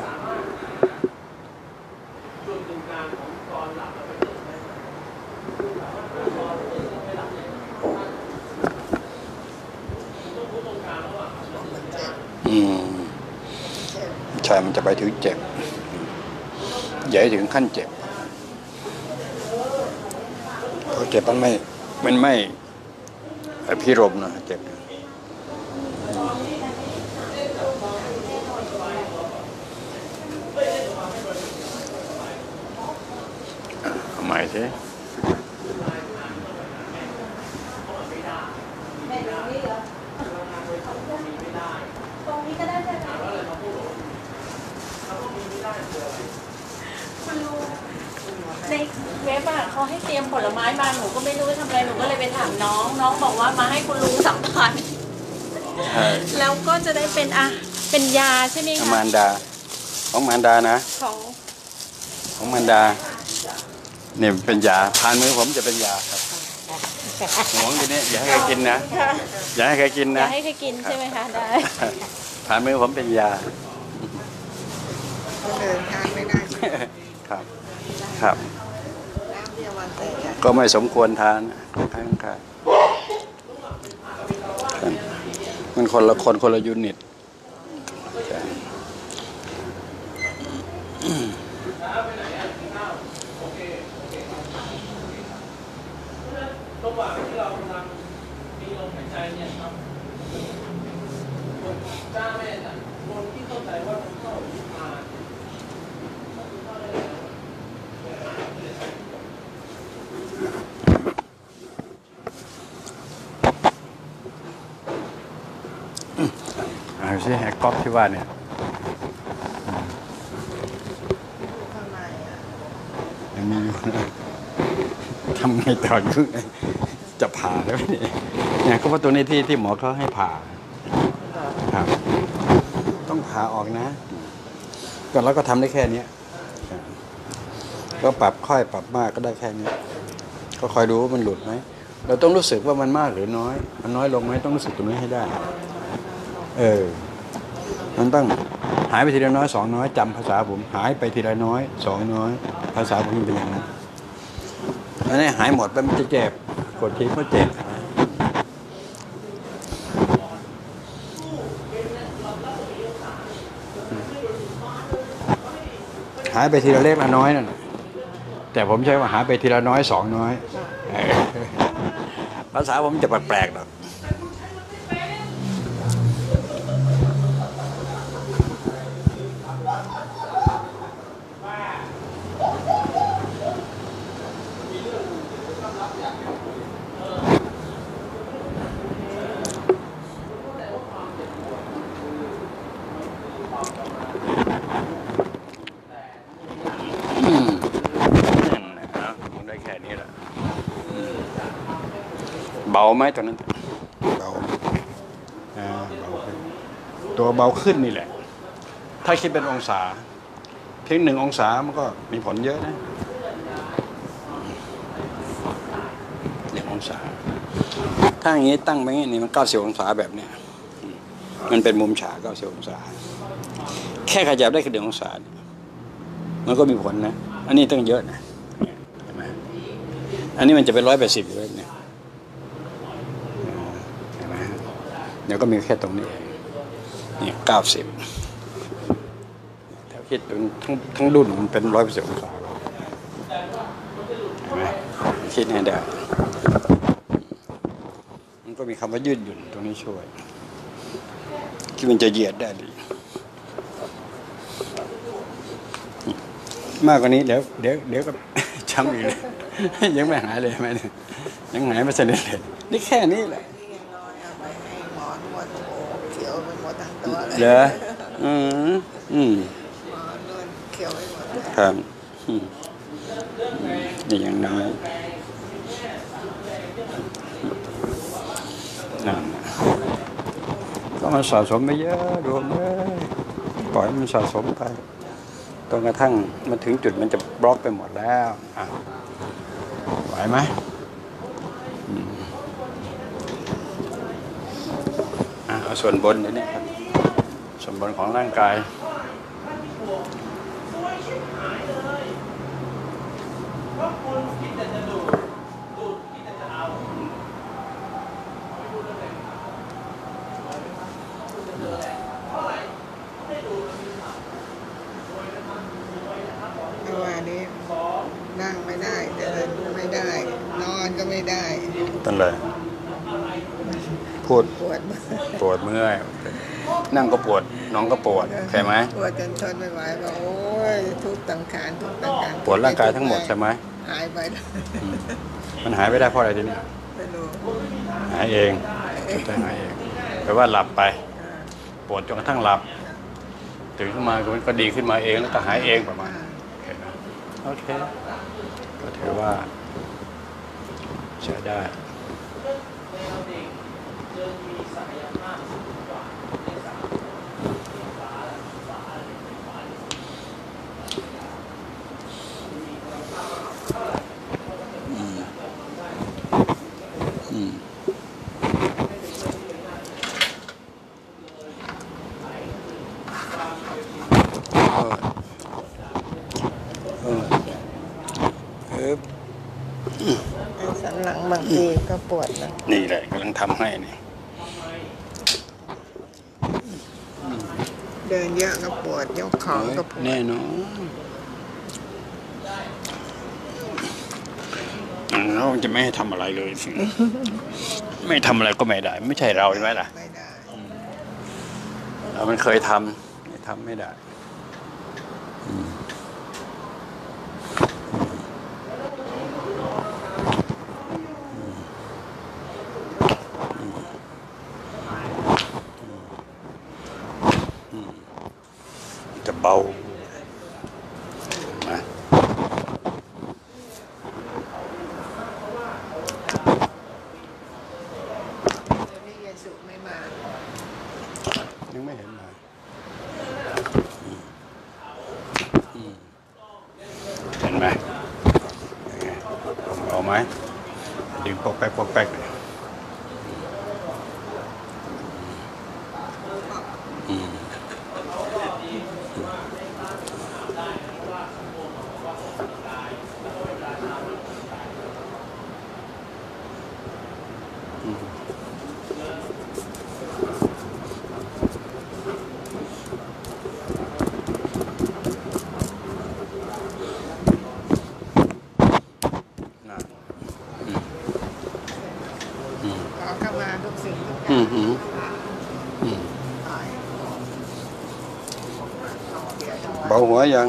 ใช่มันจะไปถึงเจ็บอย่าให้ถึงขั้นเจ็บเพราะเจ็บมันไม่พี่รมนะเจ็บเอาใหม่สิในเว็บอะเขาให้เตรียมผลไม้มาหนูก็ไม่รู้จะทำอะไรหนูก็เลยไปถามน้องน้องบอกว่ามาให้คุณลุงสัมผัสแล้วก็จะได้เป็นยาใช่ไหมคะมารดาของมารดานะ ของมารดาเนี่ยเป็นยาทานมือผมจะเป็นยาครับหวงทีนี้อย่าให้ใครกินนะอย่าให้ใครกินอย่านะให้ใครกินใช่ไหมคะได้ทานมือผมเป็นยาเดินทางไม่ได้ครับครับน้ำเดียววันแต่ก็ไม่สมควรทานคล้ายๆมันคนละยูนิตระหว่างที่เรากำลังมีลมหายใจเนี่ยครับจ้าแม่น่ะคนที่เข้าใจว่าต้องเข้านิพพานเอาสิไอ้ก๊อฟที่ว่าเนี่ยข้างในอ่ะยังมีอยู่นะทำไงต่ออยู่จะผ่าแล้วเนี่ยก็ว่าตัวนี้ที่หมอเขาให้ผ่าครับต้องผ่าออกนะก็แล้วก็ทำได้แค่นี้ก็ปรับค่อยปรับมากก็ได้แค่นี้ก็คอยดูว่ามันหลุดไหมเราต้องรู้สึกว่ามันมากหรือน้อยมันน้อยลงไหมต้องรู้สึกตรงนี้ให้ได้มันต้องหายไปทีละน้อยสองน้อยจำภาษาผมหายไปทีละน้อยสองน้อยภาษาผมเป็นอย่างนั้นอันนี้หายหมดไปมันจะเจ็บกดทีก็เจ็บหายไปทีละเล็กละน้อยนั่นแต่ผมใช้ว่าหายไปทีละน้อยสองน้อยภาษาผมจะแปลกๆหรอกได้แค่นี้แหละเบาไหมตอนนั้นเบาเบาขึ้นตัวเบาขึ้นนี่แหละถ้าคิดเป็นองศาเพียง1 องศามันก็มีผลเยอะนะ1 องศาถ้าอย่างนี้ตั้งไปอย่างนี้มัน90 องศาแบบเนี้ยมันเป็นมุมฉาก90 องศาแค่ขยับได้แค่1 องศามันก็มีผลนะอันนี้ต้องเยอะนะเห็นไหมอันนี้มันจะเป็น180อยู่แล้วเนี่ยเห็นไหมเดี๋ยวก็มีแค่ตรงนี้เนี่ย90ถ้าคิดทั้งรุ่นมันเป็น180 องศาเห็นไหมคิดให้ได้มันก็มีคำว่ายืดหยุ่นตรงนี้ช่วยที่มันจะเหยียดได้ดีมากกว่านี้เดี๋ยวก็ช้ำอีกเลยยังไม่หายเลยไหมเนี่ยยังหายไม่สนิทเลยนี่แค่นี้แหละที่ยังน้อยเอาไปให้หมอนวดโอ้เขียวไปหมดทั้งตัวเลยเหรอหมอนวดเขียวไปหมดเลยครับนี่อย่างน้อยนั่นก็มันสะสมไปเยอะรวมเลยปล่อยมันสะสมไปจนกระทั่งมันถึงจุดมันจะบล็อกไปหมดแล้วไหวไหมเอาส่วนบนนี่ครับส่วนบนของร่างกายเมื่อวานนี้นั่งไม่ได้เดินไม่ได้นอนก็ไม่ได้ตั้งเลยนพูดปวดปวดเมื่อยนั่งก็ปวดน้องก็ปวดใช่ไหมปวดจนทนไม่ไหวบอกโอ้ยทุกตังขานทุกตังขานปวดร่างกายทั้งหมดใช่ไหมหายไปแล้วมันหายไปได้เพราะอะไรทีนี้ไม่รู้หายเองจะหายเองแปลว่าหลับไป ปวดจนกระทั่งหลับตื่นขึ้นมาก็ดีขึ้นมาเองแล้วก็หายเองประมาณนั้นโอเคก็ถือว่าใช้ได้สันหลังบางทีก็ปวดนะนี่แหละกำลังทำให้นี่เดินเยอะก็ปวดยกของก็ปวดแน่นอนเราจะไม่ให้ทำอะไรเลยสิ ไม่ทำอะไรก็ไม่ได้ ไม่ใช่เราใช่ไหมล่ะไม่ได้เรามันเคยทำไม่ได้จะเบามานี่ยายสุไม่มายังไม่เห็นมาเห็นไหมยังไงผมเอาไหมดึงปอกแป๊กปอกแป๊กเลยขอเข้ามาทุกสิ่งทุกอย่างตายเบาหัวยัง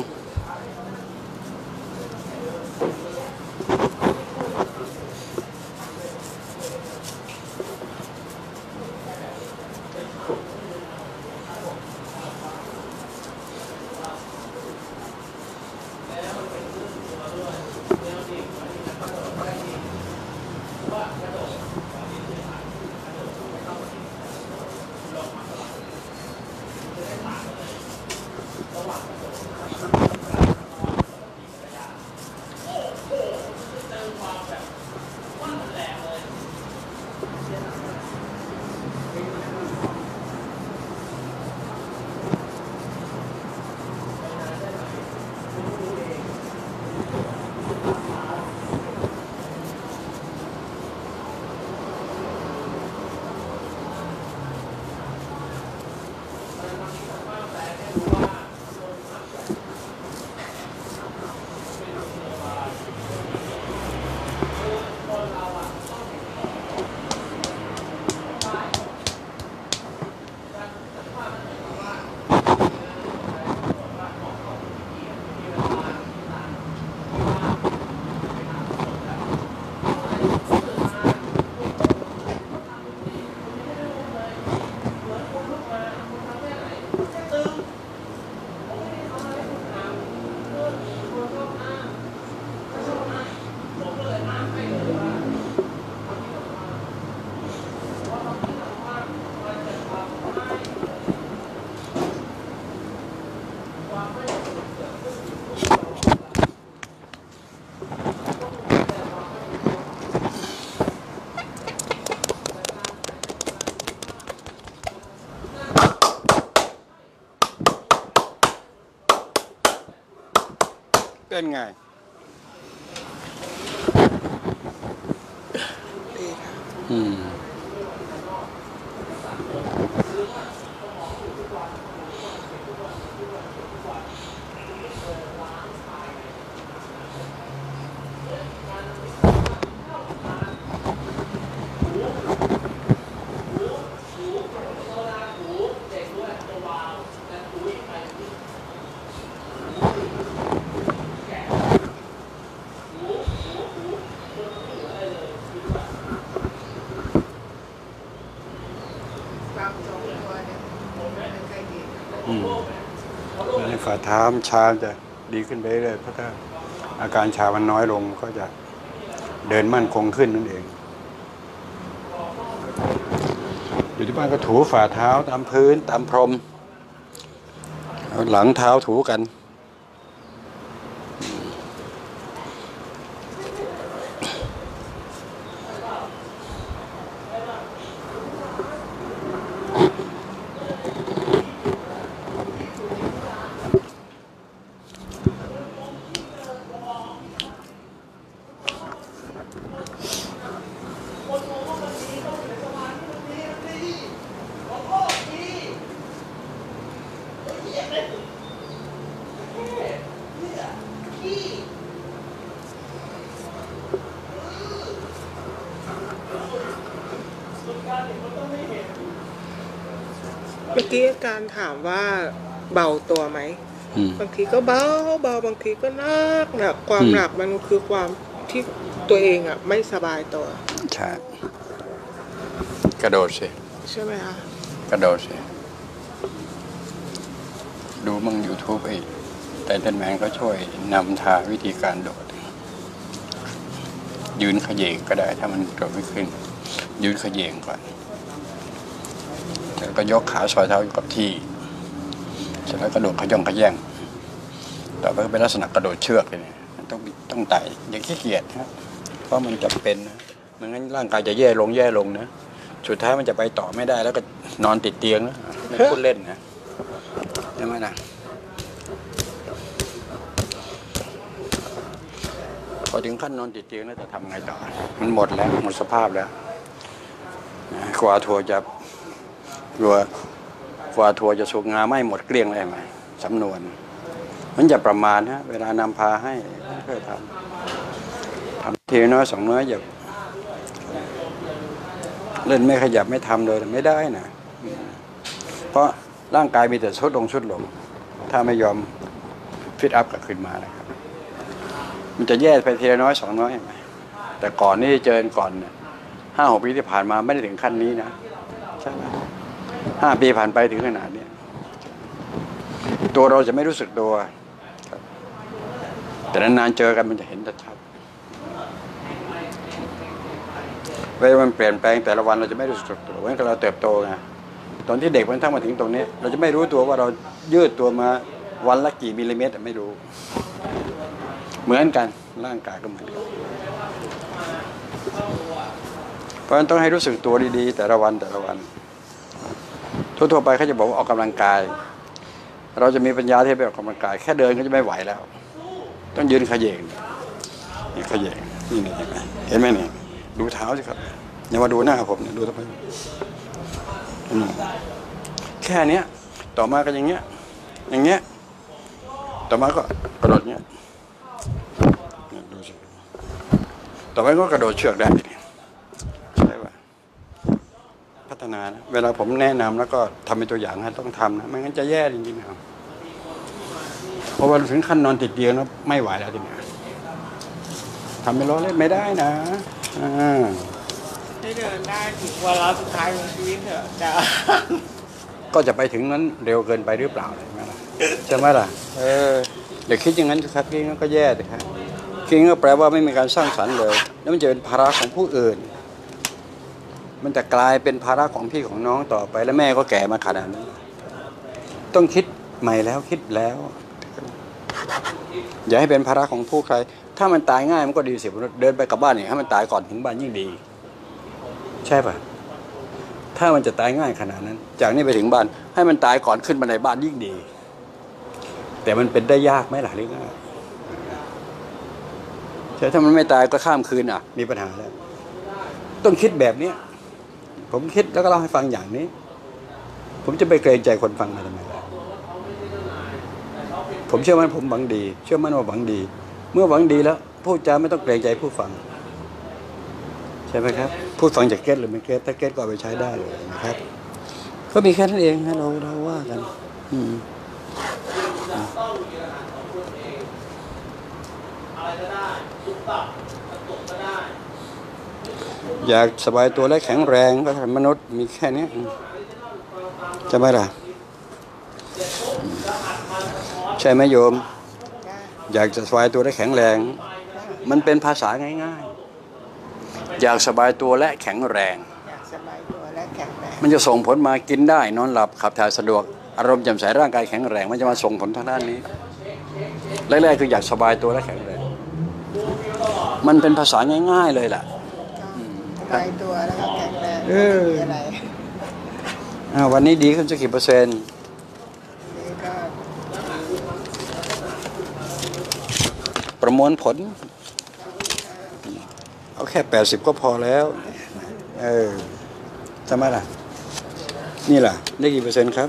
เป็นไงดีค่ะอืมไม่ค่อยดีในฝ่าเท้าชาจะดีขึ้นไปเรื่อยเพราะถ้าอาการชามันน้อยลงก็จะเดินมั่นคงขึ้นนั่นเองอยู่ที่บ้านก็ถูฝ่าเท้าตามพื้นตามพรมหลังเท้าถูกันเมื่อกี้อาจารย์ถามว่าเบาตัวไหมบางทีก็เบาบางทีก็หนักความหนักมันคือความที่ตัวเองอ่ะไม่สบายตัวใช่กระโดดสิใช่ไหมคะกระโดดสิดูมั่ง YouTube ไอ้ไททันแมนก็ช่วยนำทางวิธีการโดดยืนเขย่งก็ได้ถ้ามันโดดไม่ขึ้นยืนเขย่งก่อนแล้วก็ยกขาซอยเท้าอยู่กับที่เสร็จแล้วกระโดดขย่องขย่งต่อไปก็เป็นลักษณะกระโดดเชือกเลยเนี่ยต้องไต่อย่าขี้เกียจครับเพราะมันจำเป็นนะไม่งั้นร่างกายจะแย่ลงนะสุดท้ายมันจะไปต่อไม่ได้แล้วก็นอนติดเตียงนะไม่พูดเล่นนะใช่ไหมนะพอถึงขั้นนอนติดเตียงแล้วจะทำไงต่อมันหมดแล้วหมดสภาพแล้วกว่าทัวจะสุกงาไม่หมดเกลี้ยงเลยไหมสำนวนมันอย่าประมาณฮะเวลานำพาให้เคยทำทีน้อยสองน้อยอย่าเล่นไม่ขยับไม่ทำเลยไม่ได้นะเพราะร่างกายมีแต่ชุดลงถ้าไม่ยอมฟิตอัพกับขึ้นมานะครับมันจะแย่ไปทีละน้อยสองน้อยไหมแต่ก่อนนี่เจอก่อนเนี่ย5-6 ปีที่ผ่านมาไม่ได้ถึงขั้นนี้นะใช่ไหม5 ปีผ่านไปถึงขนาดนี้ตัวเราจะไม่รู้สึกตัวแต่นานๆเจอกันมันจะเห็นชัดเวลามันเปลี่ยนแปลงแต่ละวันเราจะไม่รู้สึกตัวเหมือนกับเราเติบโตไงตอนที่เด็กมันทั้งมาถึงตรงนี้เราจะไม่รู้ตัวว่าเรายืดตัวมาวันละกี่มิลลิเมตรไม่รู้เหมือนกันร่างกายก็เหมือนกันเพราะฉะนั้นต้องให้รู้สึกตัวดีๆแต่ละวันทั่วๆไปเขาจะบอกว่าออกกำลังกายเราจะมีปัญญาที่ไปออกกำลังกายแค่เดินก็จะไม่ไหวแล้วต้องยืนขย่งนี่ขย่งนี่เห็นไหมนี่ดูเท้าสิครับอย่ามาดูหน้าผมเนี่ยดูทำไมแค่นี้ต่อมาก็อย่างเงี้ยต่อมาก็กระโดดเงี้ยดูสิต่อไปก็กระโดดเชือกได้ใช่ป่ะพัฒนานะเวลาผมแนะนำแล้วก็ทำเป็นตัวอย่างนะต้องทำนะไม่งั้นจะแย่จริงๆนะเพราะว่าถึงขั้นนอนติดเตียงแล้วไม่ไหวแล้วทีนี้ทำเป็นล้อเล่นไม่ได้นะให้เดินได้ถึงวาระสุดท้ายของชีวิตเถอะจ้าก็จะไปถึงนั้นเร็วเกินไปหรือเปล่าใช่ไหมล่ะอย่าคิดอย่างนั้นครับคิดงั้นก็แย่เลยครับคิดงั้นก็แปลว่าไม่มีการสร้างสรรค์เลยแล้วมันจะเป็นภาระของผู้อื่นมันจะกลายเป็นภาระของพี่ของน้องต่อไปแล้วแม่ก็แก่มาขนาดนั้นต้องคิดใหม่แล้วคิดแล้วอย่าให้เป็นภาระของผู้ใครถ้ามันตายง่ายมันก็ดีสิเดินไปกลับบ้านเนี่ยให้มันตายก่อนถึงบ้านยิ่งดีใช่ป่ะถ้ามันจะตายง่ายขนาดนั้นจากนี้ไปถึงบ้านให้มันตายก่อนขึ้นบันไดบ้านยิ่งดีแต่มันเป็นได้ยากไหมล่ะหรือง่ายใช่ถ้ามันไม่ตายก็ข้ามคืนมีปัญหาแล้วต้องคิดแบบนี้ผมคิดแล้วก็เล่าให้ฟังอย่างนี้ผมจะไปเกรงใจคนฟังมาทำไมผมเชื่อมั่นผมหวังดีเชื่อมั่นว่าหวังดีเมื่อหวังดีแล้วพูดจาไม่ต้องเกรงใจผู้ฟังใช่ไหมครับผู้ฟังจะเก็ตหรือไม่เก็ตถ้าเก็ตก็เอาไปใช้ได้เลยนะครับก็มีแค่นั้นเองนะเราว่ากันอยากสบายตัวและแข็งแรงก็ทำมนุษย์มีแค่นี้ใช่ไหมล่ะใช่ไหมโยม อยากจะสบายตัวและแข็งแรง มันเป็นภาษาง่ายๆ อยากสบายตัวและแข็งแรงอยากสบายตัวและแข็งแรงมันจะส่งผลมากินได้นอนหลับขับถ่ายสะดวกอารมณ์แจ่มใสร่างกายแข็งแรงมันจะมาส่งผลทางด้านนี้แรกๆคืออยากสบายตัวและแข็งแรงมันเป็นภาษาง่ายๆเลยล่ะสบายตัวแล้วก็แข็งแรงไม่มีอะไรวันนี้ดีขึ้นสักกี่เปอร์เซ็นต์นี่ก็ประมวลผลเอาแค่80ก็พอแล้วทำไมล่ะนี่ล่ะได้กี่เปอร์เซ็นต์ครับ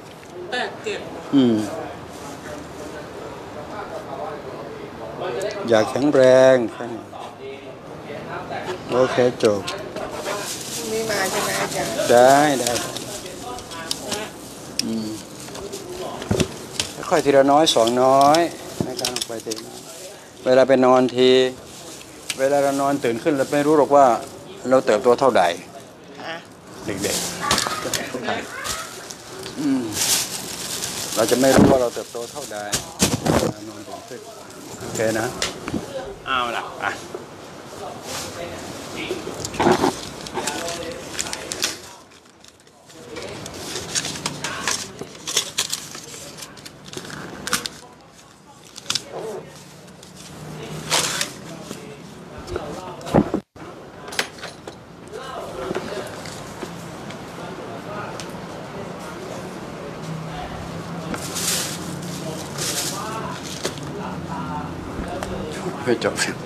อยากแข็งแรงแค่นี้โอเคจบนี่มาใช่ไหมอาจารย์ได้ค่อยทีละน้อยสองน้อยในการไปทีละน้อยเวลาไปนอนทีเวลาเรานอนตื่นขึ้นเราไม่รู้หรอกว่าเราเติบโตเท่าใดเด็กๆเราจะไม่รู้ว่าเราเติบโตเท่าใดนอนตื่นขึ้นโอเคนะเอาล่ะอ่ะเพื่อจบ